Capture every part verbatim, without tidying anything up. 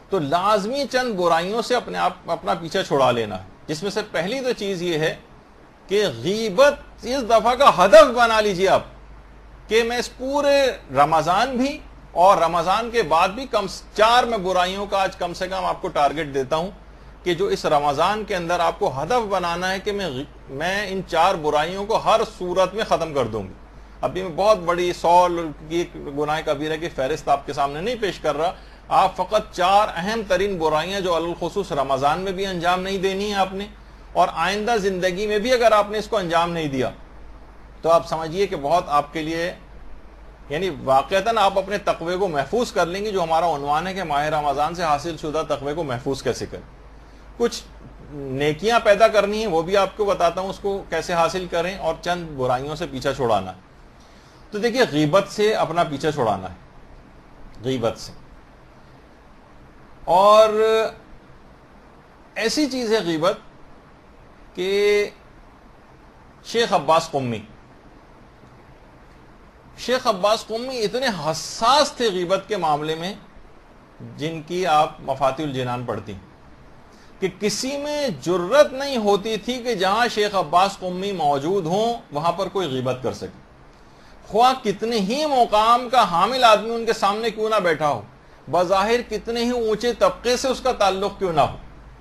تو لازمی چند برائیوں سے اپنے آپ اپنا پیچھا چھڑا لینا ہے، جس میں سے پہلی تو چیز یہ ہے کہ غیبت اس دفعہ کا ہدف بنا لیجیے آپ کہ میں اس پورے رمضان بھی اور رمضان کے بعد بھی کم چار میں برائیوں کا آج کم سے کم آپ کو ٹارگٹ دیتا ہوں کہ جو اس رمضان کے اندر آپ کو ہدف بنانا ہے کہ میں میں ان چار برائیوں کو ہر صورت میں ختم کر دوں گی. ابھی میں بہت بڑی سو کی گناہ کبیرہ کی فہرست آپ کے سامنے نہیں پیش کر رہا، آپ فقط چار اہم ترین برائیاں جو الخصوص رمضان میں بھی انجام نہیں دینی ہے آپ نے، اور آئندہ زندگی میں بھی اگر آپ نے اس کو انجام نہیں دیا تو آپ سمجھیے کہ بہت آپ کے لیے یعنی واقعتاً آپ اپنے تقوی کو محفوظ کر لیں گے، جو ہمارا عنوان ہے کہ ماہ رمضان سے حاصل شدہ تقوی کو محفوظ کیسے کریں. کچھ نیکیاں پیدا کرنی ہیں وہ بھی آپ کو بتاتا ہوں اس کو کیسے حاصل کریں، اور چند برائیوں سے پیچھا چھڑانا ہے. تو دیکھیے غیبت سے اپنا پیچھا چھڑانا ہے، غیبت سے. اور ایسی چیز ہے غیبت کہ شیخ عباس قمی شیخ عباس قمی اتنے حساس تھے غیبت کے معاملے میں، جن کی آپ مفاتیح الجنان پڑھتی کہ کسی میں جرت نہیں ہوتی تھی کہ جہاں شیخ عباس قمی موجود ہوں وہاں پر کوئی غیبت کر سکے، خواہ کتنے ہی مقام کا حامل آدمی ان کے سامنے کیوں نہ بیٹھا ہو، بظاہر کتنے ہی اونچے طبقے سے اس کا تعلق کیوں نہ ہو،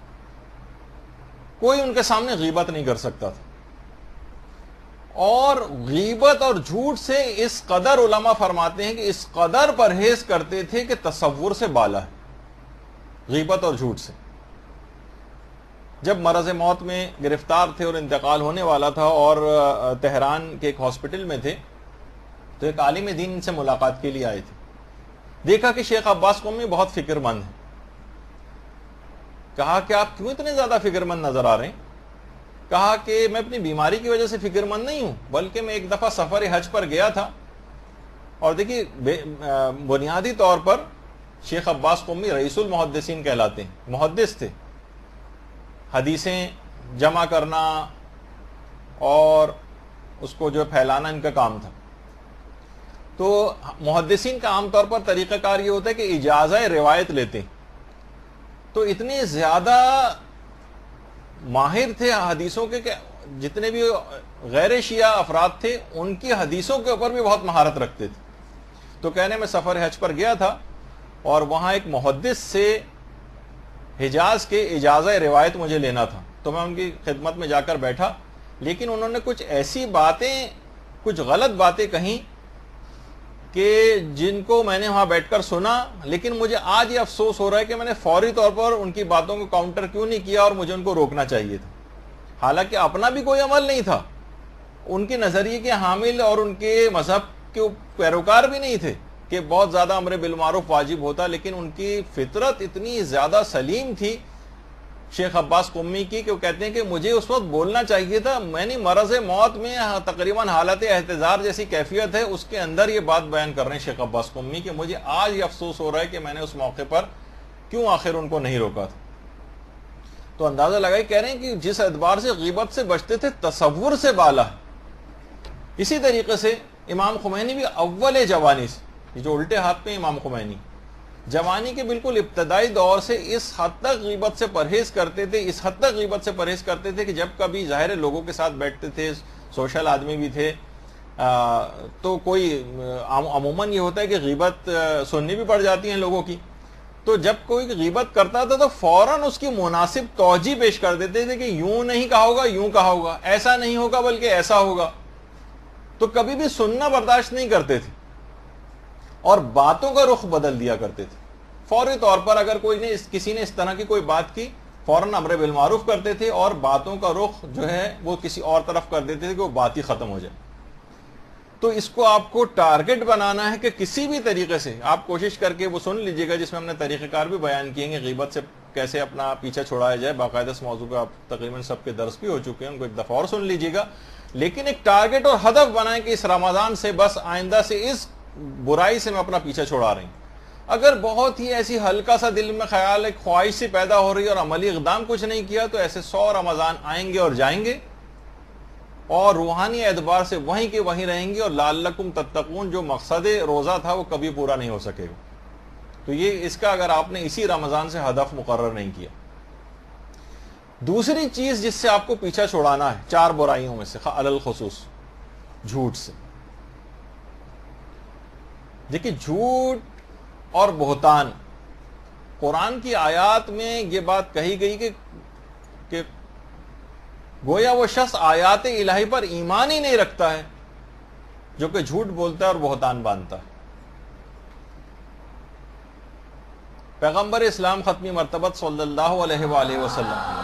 کوئی ان کے سامنے غیبت نہیں کر سکتا تھا. اور غیبت اور جھوٹ سے اس قدر علماء فرماتے ہیں کہ اس قدر پرہیز کرتے تھے کہ تصور سے بالا ہے غیبت اور جھوٹ سے. جب مرض موت میں گرفتار تھے اور انتقال ہونے والا تھا اور تہران کے ایک ہاسپٹل میں تھے تو ایک عالم دین ان سے ملاقات کے لیے آئے تھے. دیکھا کہ شیخ عباس قمی بہت فکر مند ہیں. کہا کہ آپ کیوں اتنے زیادہ فکر مند نظر آ رہے ہیں؟ کہا کہ میں اپنی بیماری کی وجہ سے فکر مند نہیں ہوں، بلکہ میں ایک دفعہ سفر حج پر گیا تھا. اور دیکھیے بنیادی طور پر شیخ عباس قمی رئیس المحدثین کہلاتے ہیں، محدث تھے. حدیثیں جمع کرنا اور اس کو جو پھیلانا ان کا کام تھا. تو محدثین کا عام طور پر طریقہ کار یہ ہوتا ہے کہ اجازہ روایت لیتے ہیں. تو اتنے زیادہ ماہر تھے حدیثوں کے کہ جتنے بھی غیر شیعہ افراد تھے ان کی حدیثوں کے اوپر بھی بہت مہارت رکھتے تھے. تو کہنے میں سفر حج پر گیا تھا اور وہاں ایک محدث سے حجاز کے اجازہ روایت مجھے لینا تھا، تو میں ان کی خدمت میں جا کر بیٹھا. لیکن انہوں نے کچھ ایسی باتیں کچھ غلط باتیں کہیں کہ جن کو میں نے وہاں بیٹھ کر سنا، لیکن مجھے آج یہ افسوس ہو رہا ہے کہ میں نے فوری طور پر ان کی باتوں کو کاؤنٹر کیوں نہیں کیا اور مجھے ان کو روکنا چاہیے تھا. حالانکہ اپنا بھی کوئی عمل نہیں تھا، ان کے نظریے کے حامل اور ان کے مذہب کے پیروکار بھی نہیں تھے کہ بہت زیادہ امر بالمعروف واجب ہوتا، لیکن ان کی فطرت اتنی زیادہ سلیم تھی شیخ عباس قمی کی کہ وہ کہتے ہیں کہ مجھے اس وقت بولنا چاہیے تھا. میں نے مرض موت میں تقریباً حالت احتضار جیسی کیفیت ہے اس کے اندر یہ بات بیان کر رہے ہیں شیخ عباس قمی کہ مجھے آج یہ افسوس ہو رہا ہے کہ میں نے اس موقع پر کیوں آخر ان کو نہیں روکا تھا. تو اندازہ لگائی کہہ رہے ہیں کہ جس اعتبار سے غیبت سے بچتے تھے تصور سے بالا ہے. اسی طریقے سے امام خمینی بھی اول جوانی سے، یہ جو الٹے ہاتھ پہ امام خمینی جوانی کے بالکل ابتدائی دور سے اس حد تک غیبت سے پرہیز کرتے تھے اس حد تک غیبت سے پرہیز کرتے تھے کہ جب کبھی ظاہر لوگوں کے ساتھ بیٹھتے تھے، سوشل آدمی بھی تھے، تو کوئی عموماً یہ ہوتا ہے کہ غیبت سننی بھی پڑ جاتی ہیں لوگوں کی. تو جب کوئی غیبت کرتا تھا تو فوراً اس کی مناسب توجہ پیش کر دیتے تھے کہ یوں نہیں کہا ہوگا، یوں کہا ہوگا، ایسا نہیں ہوگا بلکہ ایسا ہوگا. تو کبھی بھی سننا برداشت نہیں کرتے تھے اور باتوں کا رخ بدل دیا کرتے تھے. فوری طور پر اگر کوئی نے کسی نے اس طرح کی کوئی بات کی فوراً امر بالمعروف کرتے تھے اور باتوں کا رخ جو ہے وہ کسی اور طرف کر دیتے تھے کہ وہ بات ہی ختم ہو جائے. تو اس کو آپ کو ٹارگٹ بنانا ہے کہ کسی بھی طریقے سے آپ کوشش کر کے وہ سن لیجئے گا، جس میں ہم نے طریقہ کار بھی بیان کیے ہیں غیبت سے کیسے اپنا پیچھا چھڑایا جائے. باقاعدہ اس موضوع کا تقریباً سب کے درس بھی ہو چکے ہیں، ان کو ایک دفعہ اور سن لیجئے گا. لیکن ایک ٹارگٹ اور ہدف بنائیں کہ اس رمضان سے بس آئندہ سے اس برائی سے میں اپنا پیچھا چھڑا رہی ہوں. اگر بہت ہی ایسی ہلکا سا دل میں خیال ایک خواہش سی پیدا ہو رہی ہے اور عملی اقدام کچھ نہیں کیا تو ایسے سو رمضان آئیں گے اور جائیں گے اور روحانی اعتبار سے وہیں کے وہیں رہیں گے، اور لعلکم تتقون جو مقصد روزہ تھا وہ کبھی پورا نہیں ہو سکے گا. تو یہ اس کا اگر آپ نے اسی رمضان سے ہدف مقرر نہیں کیا. دوسری چیز جس سے آپ کو پیچھا چھڑانا ہے چار برائیوں میں سے علی الخصوص جھوٹ سے. دیکھیے جھوٹ اور بہتان، قرآن کی آیات میں یہ بات کہی گئی کہ کہ گویا وہ شخص آیات الہی پر ایمان ہی نہیں رکھتا ہے جو کہ جھوٹ بولتا ہے اور بہتان باندھتا ہے. پیغمبر اسلام ختمی مرتبت صلی اللہ علیہ وآلہ وسلم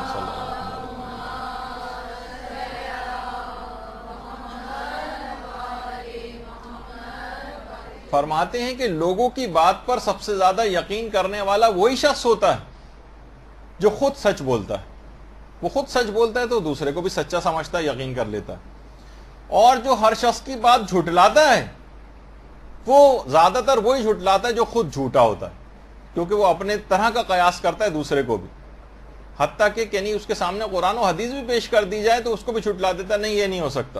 فرماتے ہیں کہ لوگوں کی بات پر سب سے زیادہ یقین کرنے والا وہی شخص ہوتا ہے جو خود سچ بولتا ہے. وہ خود سچ بولتا ہے تو دوسرے کو بھی سچا سمجھتا ہے، یقین کر لیتا ہے. اور جو ہر شخص کی بات جھٹلاتا ہے وہ زیادہ تر وہی جھٹلاتا ہے جو خود جھوٹا ہوتا ہے، کیونکہ وہ اپنے طرح کا قیاس کرتا ہے دوسرے کو بھی. حتیٰ کہ یعنی اس کے سامنے قرآن و حدیث بھی پیش کر دی جائے تو اس کو بھی جھٹلا دیتا ہے، نہیں یہ نہیں ہو سکتا.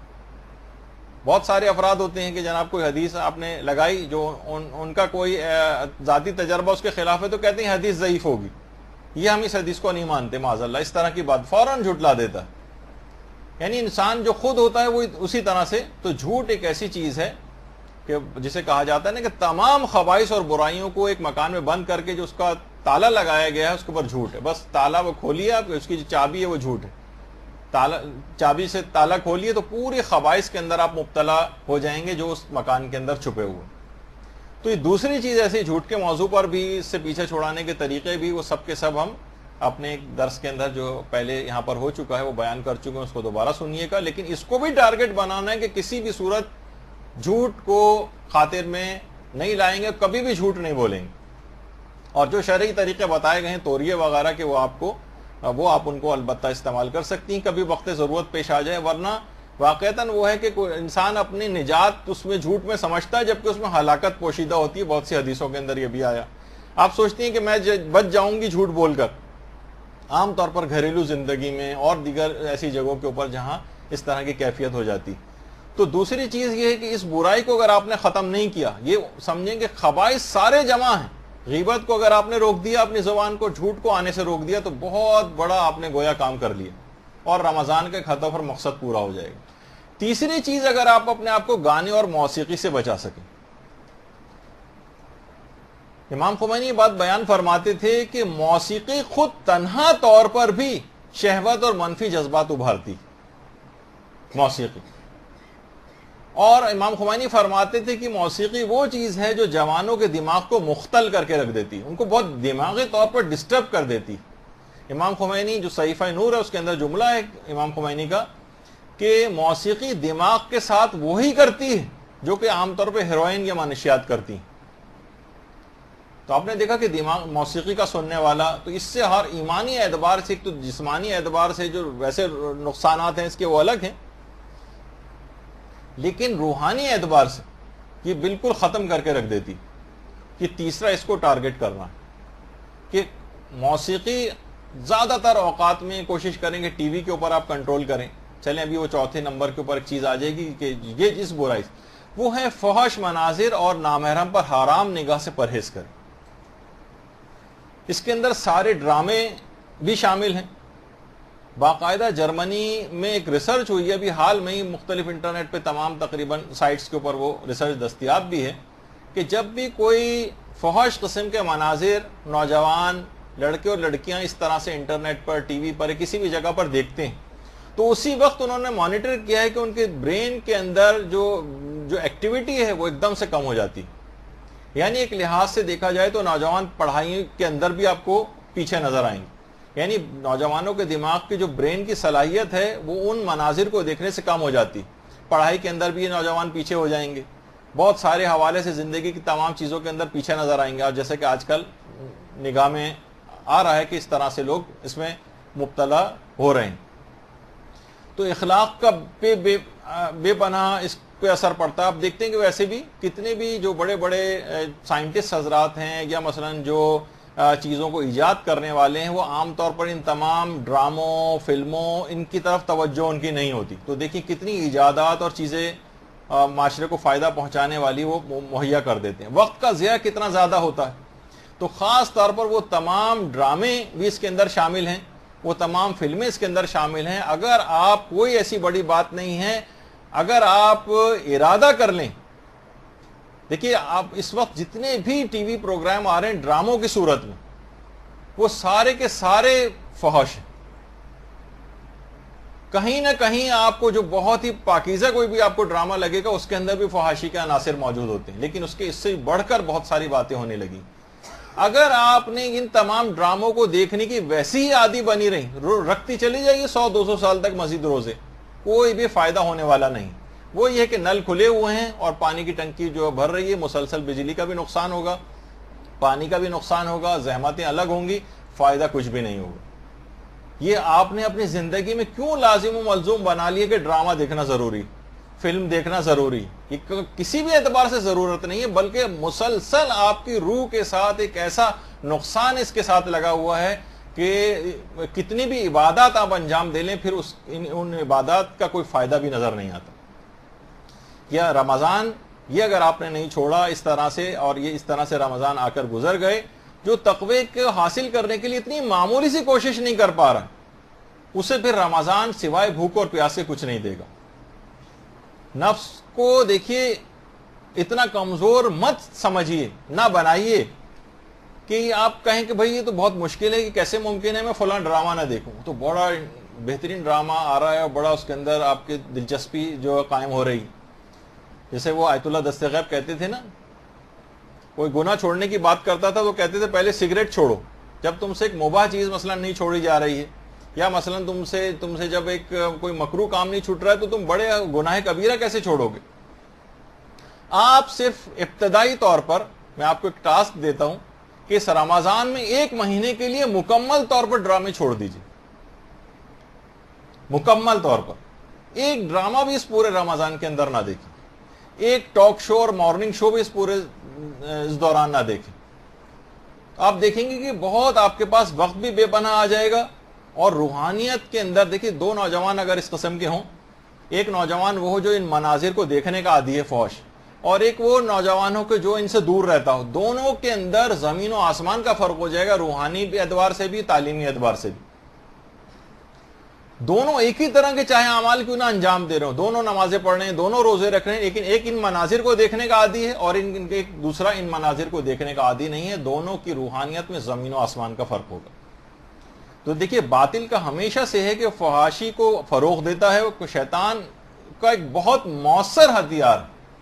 بہت سارے افراد ہوتے ہیں کہ جناب کوئی حدیث آپ نے لگائی جو ان, ان کا کوئی ذاتی تجربہ اس کے خلاف ہے تو کہتے ہیں حدیث ضعیف ہوگی، یہ ہم اس حدیث کو نہیں مانتے معاذ اللہ، اس طرح کی بات فوراً جھٹلا دیتا ہے. یعنی انسان جو خود ہوتا ہے وہ اسی طرح سے. تو جھوٹ ایک ایسی چیز ہے کہ جسے کہا جاتا ہے نا کہ تمام خبائث اور برائیوں کو ایک مکان میں بند کر کے جو اس کا تالا لگایا گیا ہے اس کے اوپر جھوٹ ہے. بس تالا وہ کھولیے آپ، اس کی جو چابی ہے وہ جھوٹ ہے. تالا چابی سے تالا کھولیے تو پورے خبائث کے اندر آپ مبتلا ہو جائیں گے جو اس مکان کے اندر چھپے ہوئے. تو یہ دوسری چیز ایسی جھوٹ کے موضوع پر بھی اس سے پیچھے چھڑانے کے طریقے بھی وہ سب کے سب ہم اپنے ایک درس کے اندر جو پہلے یہاں پر ہو چکا ہے وہ بیان کر چکے ہیں، اس کو دوبارہ سنیے گا. لیکن اس کو بھی ٹارگٹ بنانا ہے کہ کسی بھی صورت جھوٹ کو خاطر میں نہیں لائیں گے، کبھی بھی جھوٹ نہیں بولیں گے. اور جو شرعی طریقے بتائے گئے ہیں توریے وغیرہ کے وہ آپ کو وہ آپ ان کو البتہ استعمال کر سکتی ہیں کبھی وقت ضرورت پیش آ جائے. ورنہ واقعتاً وہ ہے کہ کوئی انسان اپنی نجات اس میں جھوٹ میں سمجھتا ہے جبکہ اس میں ہلاکت پوشیدہ ہوتی ہے. بہت سی حدیثوں کے اندر یہ بھی آیا. آپ سوچتی ہیں کہ میں بچ جاؤں گی جھوٹ بول کر، عام طور پر گھریلو زندگی میں اور دیگر ایسی جگہوں کے اوپر جہاں اس طرح کی کیفیت ہو جاتی. تو دوسری چیز یہ ہے کہ اس برائی کو اگر آپ نے ختم نہیں کیا، یہ سمجھیں کہ خبائث سارے جمع ہیں. غیبت کو اگر آپ نے روک دیا، اپنی زبان کو جھوٹ کو آنے سے روک دیا تو بہت بڑا آپ نے گویا کام کر لیا اور رمضان کے ہدف اور مقصد پورا ہو جائے گا. تیسری چیز اگر آپ اپنے آپ کو گانے اور موسیقی سے بچا سکیں. امام خمینی یہ بات بیان فرماتے تھے کہ موسیقی خود تنہا طور پر بھی شہوت اور منفی جذبات ابھارتی موسیقی. اور امام خمینی فرماتے تھے کہ موسیقی وہ چیز ہے جو جوانوں کے دماغ کو مختل کر کے رکھ دیتی، ان کو بہت دماغی طور پر ڈسٹرب کر دیتی. امام خمینی جو صحیفہ نور ہے اس کے اندر جملہ ہے امام خمینی کا کہ موسیقی دماغ کے ساتھ وہی کرتی ہے جو کہ عام طور پہ ہیروئن یا منشیات کرتی. تو آپ نے دیکھا کہ دماغ موسیقی کا سننے والا تو اس سے ہر ایمانی اعتبار سے، ایک تو جسمانی اعتبار سے جو ویسے نقصانات ہیں اس کے وہ الگ ہیں، لیکن روحانی اعتبار سے یہ بالکل ختم کر کے رکھ دیتی. کہ تیسرا اس کو ٹارگٹ کرنا کہ موسیقی زیادہ تر اوقات میں کوشش کریں کہ ٹی وی کے اوپر آپ کنٹرول کریں. چلیں ابھی وہ چوتھے نمبر کے اوپر ایک چیز آ جائے گی کہ یہ جس برائی وہ ہے فحش مناظر اور نامحرم پر حرام نگاہ سے پرہیز کریں. اس کے اندر سارے ڈرامے بھی شامل ہیں. باقاعدہ جرمنی میں ایک ریسرچ ہوئی ہے ابھی حال میں ہی، مختلف انٹرنیٹ پہ تمام تقریباً سائٹس کے اوپر وہ ریسرچ دستیاب بھی ہے کہ جب بھی کوئی فحش قسم کے مناظر نوجوان لڑکے اور لڑکیاں اس طرح سے انٹرنیٹ پر، ٹی وی پر، کسی بھی جگہ پر دیکھتے ہیں تو اسی وقت انہوں نے مانیٹر کیا ہے کہ ان کے برین کے اندر جو جو ایکٹیویٹی ہے وہ ایک دم سے کم ہو جاتی. یعنی ایک لحاظ سے دیکھا جائے تو نوجوان پڑھائی کے اندر بھی آپ کو پیچھے نظر آئیں گے. یعنی نوجوانوں کے دماغ کی جو برین کی صلاحیت ہے وہ ان مناظر کو دیکھنے سے کم ہو جاتی. پڑھائی کے اندر بھی یہ نوجوان پیچھے ہو جائیں گے، بہت سارے حوالے سے زندگی کی تمام چیزوں کے اندر پیچھے نظر آئیں گے. اور جیسے کہ آج کل نگاہ میں آ رہا ہے کہ اس طرح سے لوگ اس میں مبتلا ہو رہے ہیں. تو اخلاق کا بے بے بے پناہ اس پہ اثر پڑتا ہے. آپ دیکھتے ہیں کہ ویسے بھی کتنے بھی جو بڑے بڑے سائنٹسٹ حضرات ہیں یا مثلاً جو چیزوں کو ایجاد کرنے والے ہیں وہ عام طور پر ان تمام ڈراموں، فلموں، ان کی طرف توجہ ان کی نہیں ہوتی. تو دیکھیں کتنی ایجادات اور چیزیں معاشرے کو فائدہ پہنچانے والی وہ مہیا کر دیتے ہیں. وقت کا ضیاع کتنا زیادہ ہوتا ہے. تو خاص طور پر وہ تمام ڈرامے بھی اس کے اندر شامل ہیں, وہ تمام فلمیں اس کے اندر شامل ہیں. اگر آپ کوئی ایسی بڑی بات نہیں ہے, اگر آپ ارادہ کر لیں, دیکھیے آپ اس وقت جتنے بھی ٹی وی پروگرام آ رہے ہیں ڈراموں کی صورت میں, وہ سارے کے سارے فحش ہیں. کہیں نہ کہیں آپ کو جو بہت ہی پاکیزہ کوئی بھی آپ کو ڈرامہ لگے گا اس کے اندر بھی فحاشی کے عناصر موجود ہوتے ہیں, لیکن اس کے اس سے بڑھ کر بہت ساری باتیں ہونے لگی. اگر آپ نے ان تمام ڈراموں کو دیکھنے کی ویسی ہی عادی بنی رہی, رکھتی چلی جائیے سو دو سو سال تک مزید روزے, کوئی بھی فائدہ ہونے والا نہیں. وہ یہ کہ نل کھلے ہوئے ہیں اور پانی کی ٹنکی جو بھر رہی ہے, مسلسل بجلی کا بھی نقصان ہوگا, پانی کا بھی نقصان ہوگا, زحمتیں الگ ہوں گی, فائدہ کچھ بھی نہیں ہوگا. یہ آپ نے اپنی زندگی میں کیوں لازم و ملزوم بنا لیے کہ ڈرامہ دیکھنا ضروری, فلم دیکھنا ضروری؟ یہ کسی بھی اعتبار سے ضرورت نہیں ہے, بلکہ مسلسل آپ کی روح کے ساتھ ایک ایسا نقصان اس کے ساتھ لگا ہوا ہے کہ کتنی بھی عبادات آپ انجام دے لیں پھر اس ان عبادات کا کوئی فائدہ بھی نظر نہیں آتا. یا رمضان, یہ اگر آپ نے نہیں چھوڑا اس طرح سے, اور یہ اس طرح سے رمضان آ کر گزر گئے, جو تقوی کو حاصل کرنے کے لیے اتنی معمولی سی کوشش نہیں کر پا رہا, اسے پھر رمضان سوائے بھوک اور پیاس سے کچھ نہیں دے گا. نفس کو دیکھیے اتنا کمزور مت سمجھیے, نہ بنائیے کہ آپ کہیں کہ بھئی یہ تو بہت مشکل ہے, کہ کیسے ممکن ہے میں فلاں ڈرامہ نہ دیکھوں. تو بڑا بہترین ڈرامہ آ رہا ہے اور بڑا اس کے اندر آپ کی دلچسپی جو قائم ہو رہی. جیسے وہ آیت اللہ دستغیب کہتے تھے نا, کوئی گناہ چھوڑنے کی بات کرتا تھا تو کہتے تھے پہلے سگریٹ چھوڑو. جب تم سے ایک مباح چیز مثلا نہیں چھوڑی جا رہی ہے, یا مثلا تم سے تم سے جب ایک کوئی مکروہ کام نہیں چھوٹ رہا ہے, تو تم بڑے گناہ کبیرہ کیسے چھوڑو گے؟ آپ صرف ابتدائی طور پر میں آپ کو ایک ٹاسک دیتا ہوں کہ اس رمضان میں ایک مہینے کے لیے مکمل طور پر ڈرامے چھوڑ دیجیے. مکمل طور پر ایک ڈرامہ بھی اس پورے رمضان کے اندر نہ دیکھیں, ایک ٹاک شو اور مارننگ شو بھی اس پورے اس دوران نہ دیکھیں. آپ دیکھیں گے کہ بہت آپ کے پاس وقت بھی بے پناہ آ جائے گا, اور روحانیت کے اندر دیکھیے دو نوجوان اگر اس قسم کے ہوں, ایک نوجوان وہ جو ان مناظر کو دیکھنے کا عادی ہے فوش, اور ایک وہ نوجوان ہو کہ جو ان سے دور رہتا ہو, دونوں کے اندر زمین و آسمان کا فرق ہو جائے گا, روحانی اعتبار سے بھی تعلیمی اعتبار سے بھی. دونوں ایک ہی طرح کے چاہے اعمال کیوں نہ انجام دے رہے ہوں, دونوں نمازیں پڑھ رہے ہیں, دونوں روزے رکھ رہے ہیں, لیکن ایک ان مناظر کو دیکھنے کا عادی ہے اور ان ایک دوسرا ان مناظر کو دیکھنے کا عادی نہیں ہے. دونوں کی روحانیت میں زمین و آسمان کا فرق ہوگا. تو دیکھیے باطل کا ہمیشہ سے ہے کہ فحاشی کو فروغ دیتا ہے, وہ شیطان کا ایک بہت مؤثر ہتھیار.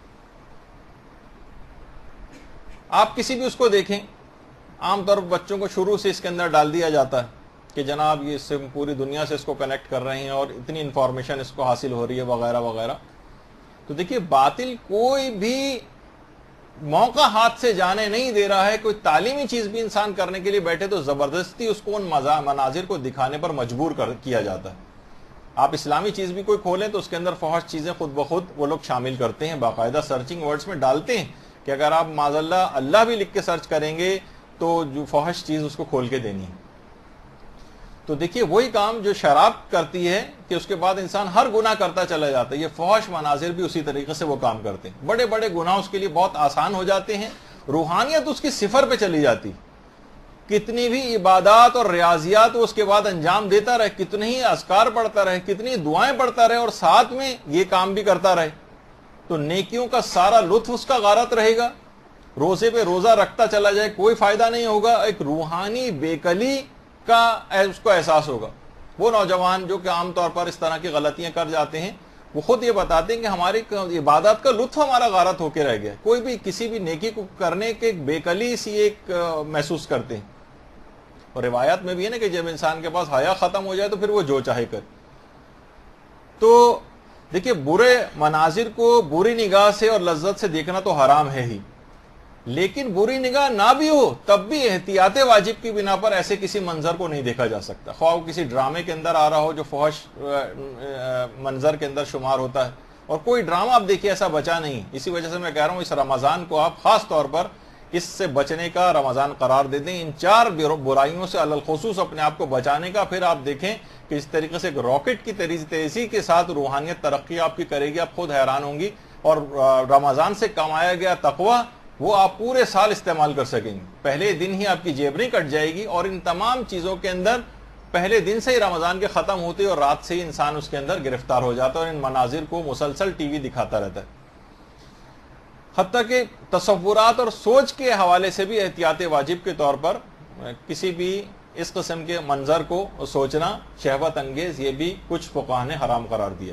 آپ کسی بھی اس کو دیکھیں, عام طور پر بچوں کو شروع سے اس کے اندر ڈال دیا جاتا ہے کہ جناب یہ اس سے پوری دنیا سے اس کو کنیکٹ کر رہے ہیں اور اتنی انفارمیشن اس کو حاصل ہو رہی ہے وغیرہ وغیرہ. تو دیکھیے باطل کوئی بھی موقع ہاتھ سے جانے نہیں دے رہا ہے. کوئی تعلیمی چیز بھی انسان کرنے کے لیے بیٹھے تو زبردستی اس کو ان مناظر کو دکھانے پر مجبور کر کیا جاتا ہے. آپ اسلامی چیز بھی کوئی کھولیں تو اس کے اندر فحش چیزیں خود بخود وہ لوگ شامل کرتے ہیں, باقاعدہ سرچنگ ورڈز میں ڈالتے ہیں کہ اگر آپ معاذ اللہ اللہ بھی لکھ کے سرچ کریں گے تو جو فحش چیز اس کو کھول کے دینی ہے. تو دیکھیے وہی کام جو شراب کرتی ہے کہ اس کے بعد انسان ہر گناہ کرتا چلا جاتا ہے, یہ فحش مناظر بھی اسی طریقے سے وہ کام کرتے ہیں. بڑے بڑے گناہ اس کے لیے بہت آسان ہو جاتے ہیں, روحانیت اس کی صفر پہ چلی جاتی. کتنی بھی عبادات اور ریاضیات وہ اس کے بعد انجام دیتا رہے, کتنے ہی اذکار پڑھتا رہے, کتنی دعائیں پڑھتا رہے اور ساتھ میں یہ کام بھی کرتا رہے, تو نیکیوں کا سارا لطف اس کا غارت رہے گا. روزے پہ روزہ رکھتا چلا جائے کوئی فائدہ نہیں ہوگا, ایک روحانی بےکلی کا اس کو احساس ہوگا. وہ نوجوان جو کہ عام طور پر اس طرح کی غلطیاں کر جاتے ہیں, وہ خود یہ بتاتے ہیں کہ ہماری عبادات کا لطف ہمارا غارت ہو کے رہ گیا. کوئی بھی کسی بھی نیکی کو کرنے کے ایک بےکلی سی ایک محسوس کرتے ہیں. اور روایات میں بھی ہے نا کہ جب انسان کے پاس حیا ختم ہو جائے تو پھر وہ جو چاہے کر. تو دیکھیے برے مناظر کو بری نگاہ سے اور لذت سے دیکھنا تو حرام ہے ہی, لیکن بری نگاہ نہ بھی ہو تب بھی احتیاط واجب کی بنا پر ایسے کسی منظر کو نہیں دیکھا جا سکتا. خواہ وہ کسی ڈرامے کے اندر آ رہا ہو جو فحش منظر کے اندر شمار ہوتا ہے, اور کوئی ڈرامہ آپ دیکھیے ایسا بچا نہیں. اسی وجہ سے میں کہہ رہا ہوں اس رمضان کو آپ خاص طور پر اس سے بچنے کا رمضان قرار دے دیں, ان چار برائیوں سے علی الخصوص اپنے آپ کو بچانے کا. پھر آپ دیکھیں کہ اس طریقے سے ایک راکٹ کی تیزی کے ساتھ روحانیت ترقی آپ کی کرے گی, آپ خود حیران ہوں گی. اور رمضان سے کمایا گیا تقوی وہ آپ پورے سال استعمال کر سکیں گے. پہلے دن ہی آپ کی جیب نہیں کٹ جائے گی. اور ان تمام چیزوں کے اندر پہلے دن سے ہی رمضان کے ختم ہوتے اور رات سے ہی انسان اس کے اندر گرفتار ہو جاتا ہے اور ان مناظر کو مسلسل ٹی وی دکھاتا رہتا ہے. حتیٰ کہ تصورات اور سوچ کے حوالے سے بھی احتیاط واجب کے طور پر کسی بھی اس قسم کے منظر کو سوچنا شہوت انگیز، یہ بھی کچھ فقہاء نے حرام قرار دیا.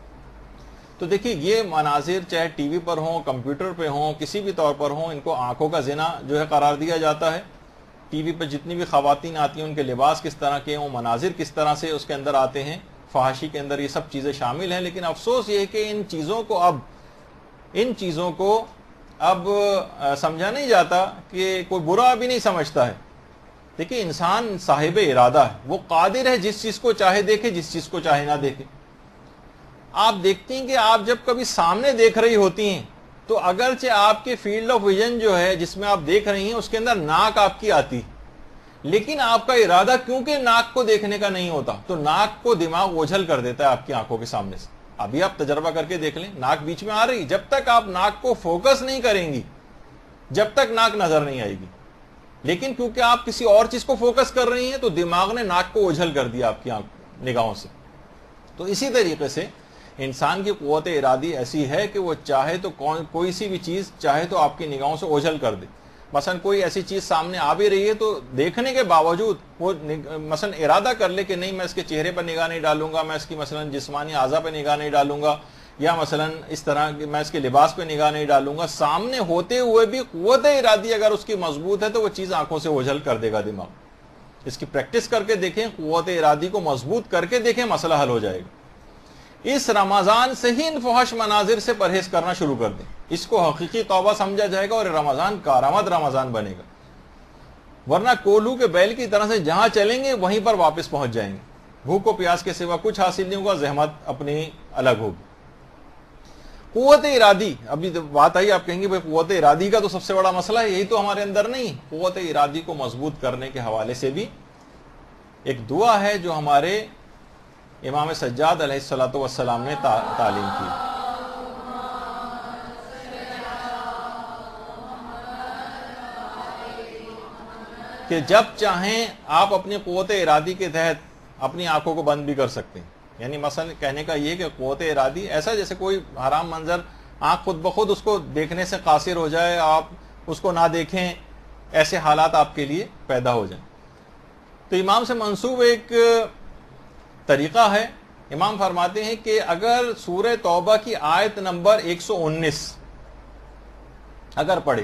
تو دیکھیے یہ مناظر چاہے ٹی وی پر ہوں، کمپیوٹر پہ ہوں، کسی بھی طور پر ہوں، ان کو آنکھوں کا زنا جو ہے قرار دیا جاتا ہے. ٹی وی پہ جتنی بھی خواتین آتی ہیں ان کے لباس کس طرح کے ہیں، وہ مناظر کس طرح سے اس کے اندر آتے ہیں، فحاشی کے اندر یہ سب چیزیں شامل ہیں. لیکن افسوس یہ ہے کہ ان چیزوں کو اب ان چیزوں کو اب سمجھا نہیں جاتا کہ کوئی برا بھی نہیں سمجھتا ہے. دیکھیے انسان صاحب ارادہ ہے، وہ قادر ہے جس چیز کو چاہے دیکھے، جس چیز کو چاہے نہ دیکھے. آپ دیکھتی ہیں کہ آپ جب کبھی سامنے دیکھ رہی ہوتی ہیں تو اگرچہ آپ کی فیلڈ آف ویژن جو ہے جس میں آپ دیکھ رہی ہیں اس کے اندر ناک آپ کی آتی، لیکن آپ کا ارادہ کیونکہ ناک کو دیکھنے کا نہیں ہوتا تو ناک کو دماغ اوجھل کر دیتا ہے آپ کی آنکھوں کے سامنے سے. ابھی آپ تجربہ کر کے دیکھ لیں، ناک بیچ میں آ رہی، جب تک آپ ناک کو فوکس نہیں کریں گی جب تک ناک نظر نہیں آئے گی. لیکن کیونکہ آپ کسی اور چیز کو فوکس کر رہی ہیں تو دماغ نے ناک کو اوجھل کر دیا آپ کی آنکھ نگاہوں سے. تو اسی طریقے سے انسان کی قوت ارادی ایسی ہے کہ وہ چاہے تو کوئی سی بھی چیز چاہے تو آپ کی نگاہوں سے اوجھل کر دے. مثلا کوئی ایسی چیز سامنے آ بھی رہی ہے تو دیکھنے کے باوجود وہ مثلا ارادہ کر لے کہ نہیں میں اس کے چہرے پر نگاہ نہیں ڈالوں گا، میں اس کی مثلا جسمانی اعضاء پہ نگاہ نہیں ڈالوں گا، یا مثلا اس طرح میں اس کے لباس پہ نگاہ نہیں ڈالوں گا. سامنے ہوتے ہوئے بھی قوت ارادی اگر اس کی مضبوط ہے تو وہ چیز آنکھوں سے اوجھل کر دے گا دماغ. اس کی پریکٹس کر کے دیکھیں، قوت ارادی کو مضبوط کر کے دیکھیں، مسئلہ حل ہو جائے گا. اس رمضان سے ہی ان فحش مناظر سے پرہیز کرنا شروع کر دیں. اس کو حقیقی توبہ سمجھا جائے گا اور رمضان کارآمد رمضان بنے گا. ورنہ کولو کے بیل کی طرح سے جہاں چلیں گے وہیں پر واپس پہنچ جائیں گے. بھوک و پیاس کے سوا کچھ حاصل نہیں ہوگا، زحمت اپنی الگ ہوگی. قوت ارادی، ابھی بات آئی آپ کہیں گے بھائی قوت ارادی کا تو سب سے بڑا مسئلہ ہے، یہی تو ہمارے اندر نہیں. قوت ارادی کو مضبوط کرنے کے حوالے سے بھی ایک دعا ہے جو ہمارے امام سجاد علیہ الصلوۃ والسلام نے تعلیم کی. کہ جب چاہیں آپ اپنی قوت ارادی کے تحت اپنی آنکھوں کو بند بھی کر سکتے ہیں. یعنی مثلا کہنے کا یہ کہ قوت ارادی ایسا جیسے کوئی حرام منظر آنکھ خود بخود اس کو دیکھنے سے قاصر ہو جائے، آپ اس کو نہ دیکھیں، ایسے حالات آپ کے لیے پیدا ہو جائیں. تو امام سے منسوب ایک طریقہ ہے. امام فرماتے ہیں کہ اگر سورہ توبہ کی آیت نمبر ایک سو انیس اگر پڑھے،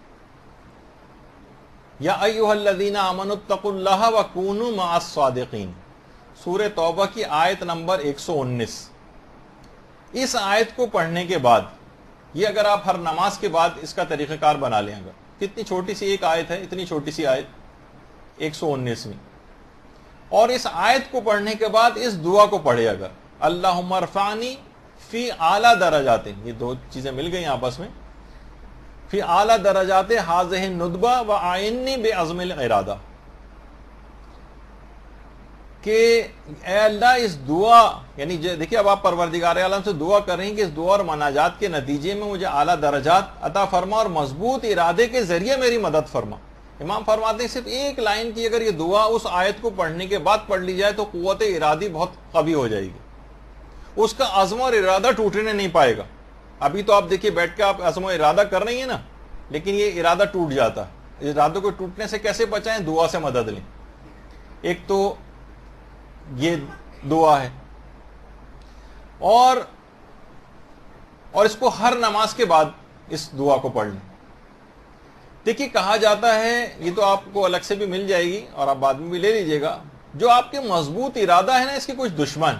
یا ایھا الذین آمنوا اتقوا اللہ وکونوا مع الصادقین، سورہ توبہ کی آیت نمبر ایک سو انیس، اس آیت کو پڑھنے کے بعد، یہ اگر آپ ہر نماز کے بعد اس کا طریقہ کار بنا لیں، اگر کتنی چھوٹی سی ایک آیت ہے، اتنی چھوٹی سی آیت ایک سو انیس میں، اور اس آیت کو پڑھنے کے بعد اس دعا کو پڑھے اگر، اللہم ارفعنی فی اعلی درجات، یہ دو چیزیں مل گئی آپس میں، فی اعلی درجات ھذہ الندبہ وأعنی بعزم الارادہ، کہ اے اللہ اس دعا، یعنی دیکھیں اب آپ پروردگار عالم سے دعا کر رہی ہیں کہ اس دعا اور مناجات کے نتیجے میں مجھے اعلیٰ درجات عطا فرما اور مضبوط ارادے کے ذریعے میری مدد فرما. امام فرماتے ہیں صرف ایک لائن کی اگر یہ دعا اس آیت کو پڑھنے کے بعد پڑھ لی جائے تو قوت ارادی بہت قوی ہو جائے گی، اس کا عزم اور ارادہ ٹوٹنے نہیں پائے گا. ابھی تو آپ دیکھیے بیٹھ کے آپ عزم و ارادہ کر رہی ہیں نا، لیکن یہ ارادہ ٹوٹ جاتا ہے. ارادوں کو ٹوٹنے سے کیسے بچائیں؟ دعا سے مدد لیں. ایک تو یہ دعا ہے، اور اور اس کو ہر نماز کے بعد اس دعا کو پڑھ لیں. دیکھیے کہا جاتا ہے، یہ تو آپ کو الگ سے بھی مل جائے گی اور آپ بعد میں بھی لے لیجئے گا، جو آپ کے مضبوط ارادہ ہے نا، اس کے کچھ دشمن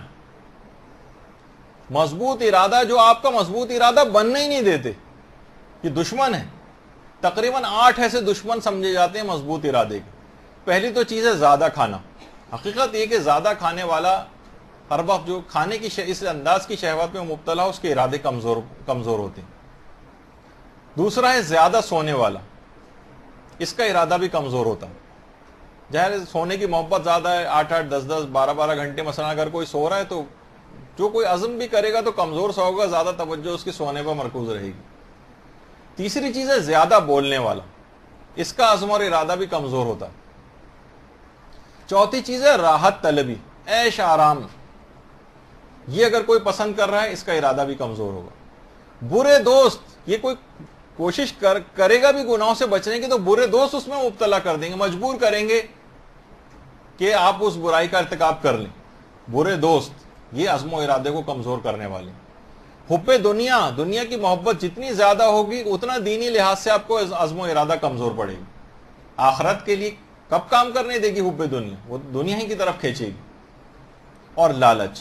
مضبوط ارادہ جو آپ کا مضبوط ارادہ بننے ہی نہیں دیتے، یہ دشمن ہے. تقریباً آٹھ ایسے دشمن سمجھے جاتے ہیں مضبوط ارادے کے. پہلی تو چیز ہے زیادہ کھانا. حقیقت یہ کہ زیادہ کھانے والا ہر وقت جو کھانے کی اس انداز کی شہوت میں مبتلا، اس کے ارادے کمزور کمزور ہوتے ہیں. دوسرا ہے زیادہ سونے والا، اس کا ارادہ بھی کمزور ہوتا ہے. ظاہر سونے کی محبت زیادہ ہے، آٹھ آٹھ دس دس بارہ بارہ گھنٹے مثلا اگر کوئی سو رہا ہے تو جو کوئی عزم بھی کرے گا تو کمزور سو ہوگا، زیادہ توجہ اس کی سونے پر مرکوز رہے گی. تیسری چیز ہے زیادہ بولنے والا، اس کا عزم اور ارادہ بھی کمزور ہوتا ہے۔ چوتھی چیز ہے راحت طلبی، عیش آرام، یہ اگر کوئی پسند کر رہا ہے اس کا ارادہ بھی کمزور ہوگا۔ برے دوست، یہ کوئی کوشش کر کرے گا بھی گناہوں سے بچنے کی تو برے دوست اس میں مبتلا کر دیں گے، مجبور کریں گے کہ آپ اس برائی کا ارتکاب کر لیں۔ برے دوست یہ عزم و ارادے کو کمزور کرنے والے۔ حب دنیا، دنیا کی محبت جتنی زیادہ ہوگی اتنا دینی لحاظ سے آپ کو عزم و ارادہ کمزور پڑے گی۔ آخرت کے لیے کب کام کرنے دے گی حب دنیا، وہ دنیا ہی کی طرف کھینچے گی۔ اور لالچ،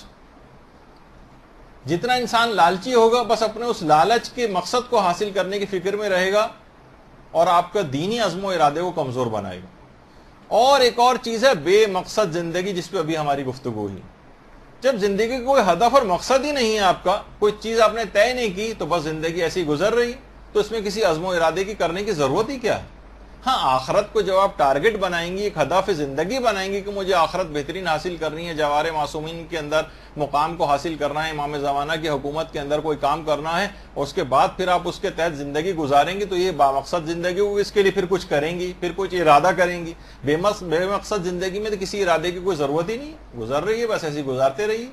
جتنا انسان لالچی ہوگا بس اپنے اس لالچ کے مقصد کو حاصل کرنے کی فکر میں رہے گا اور آپ کا دینی عزم و ارادے کو کمزور بنائے گا۔ اور ایک اور چیز ہے بے مقصد زندگی، جس پہ ابھی ہماری گفتگو ہوئی۔ جب زندگی کا کوئی ہدف اور مقصد ہی نہیں ہے، آپ کا کوئی چیز آپ نے طے نہیں کی تو بس زندگی ایسی گزر رہی، تو اس میں کسی عزم و ارادے کی کرنے کی ضرورت ہی کیا ہے؟ ہاں، آخرت کو جب آپ ٹارگٹ بنائیں گی، ایک ہدف زندگی بنائیں گی کہ مجھے آخرت بہترین حاصل کرنی ہے، جوار معصومین کے اندر مقام کو حاصل کرنا ہے، امام زمانہ کی حکومت کے اندر کوئی کام کرنا ہے، اور اس کے بعد پھر آپ اس کے تحت زندگی گزاریں گی، تو یہ بامقصد زندگی ہوگی۔ اس کے لیے پھر کچھ کریں گی، پھر کچھ ارادہ کریں گی۔ بے مقصد زندگی میں تو کسی ارادے کی کوئی ضرورت ہی نہیں، گزر رہی ہے، بس ایسی گزارتے رہیے۔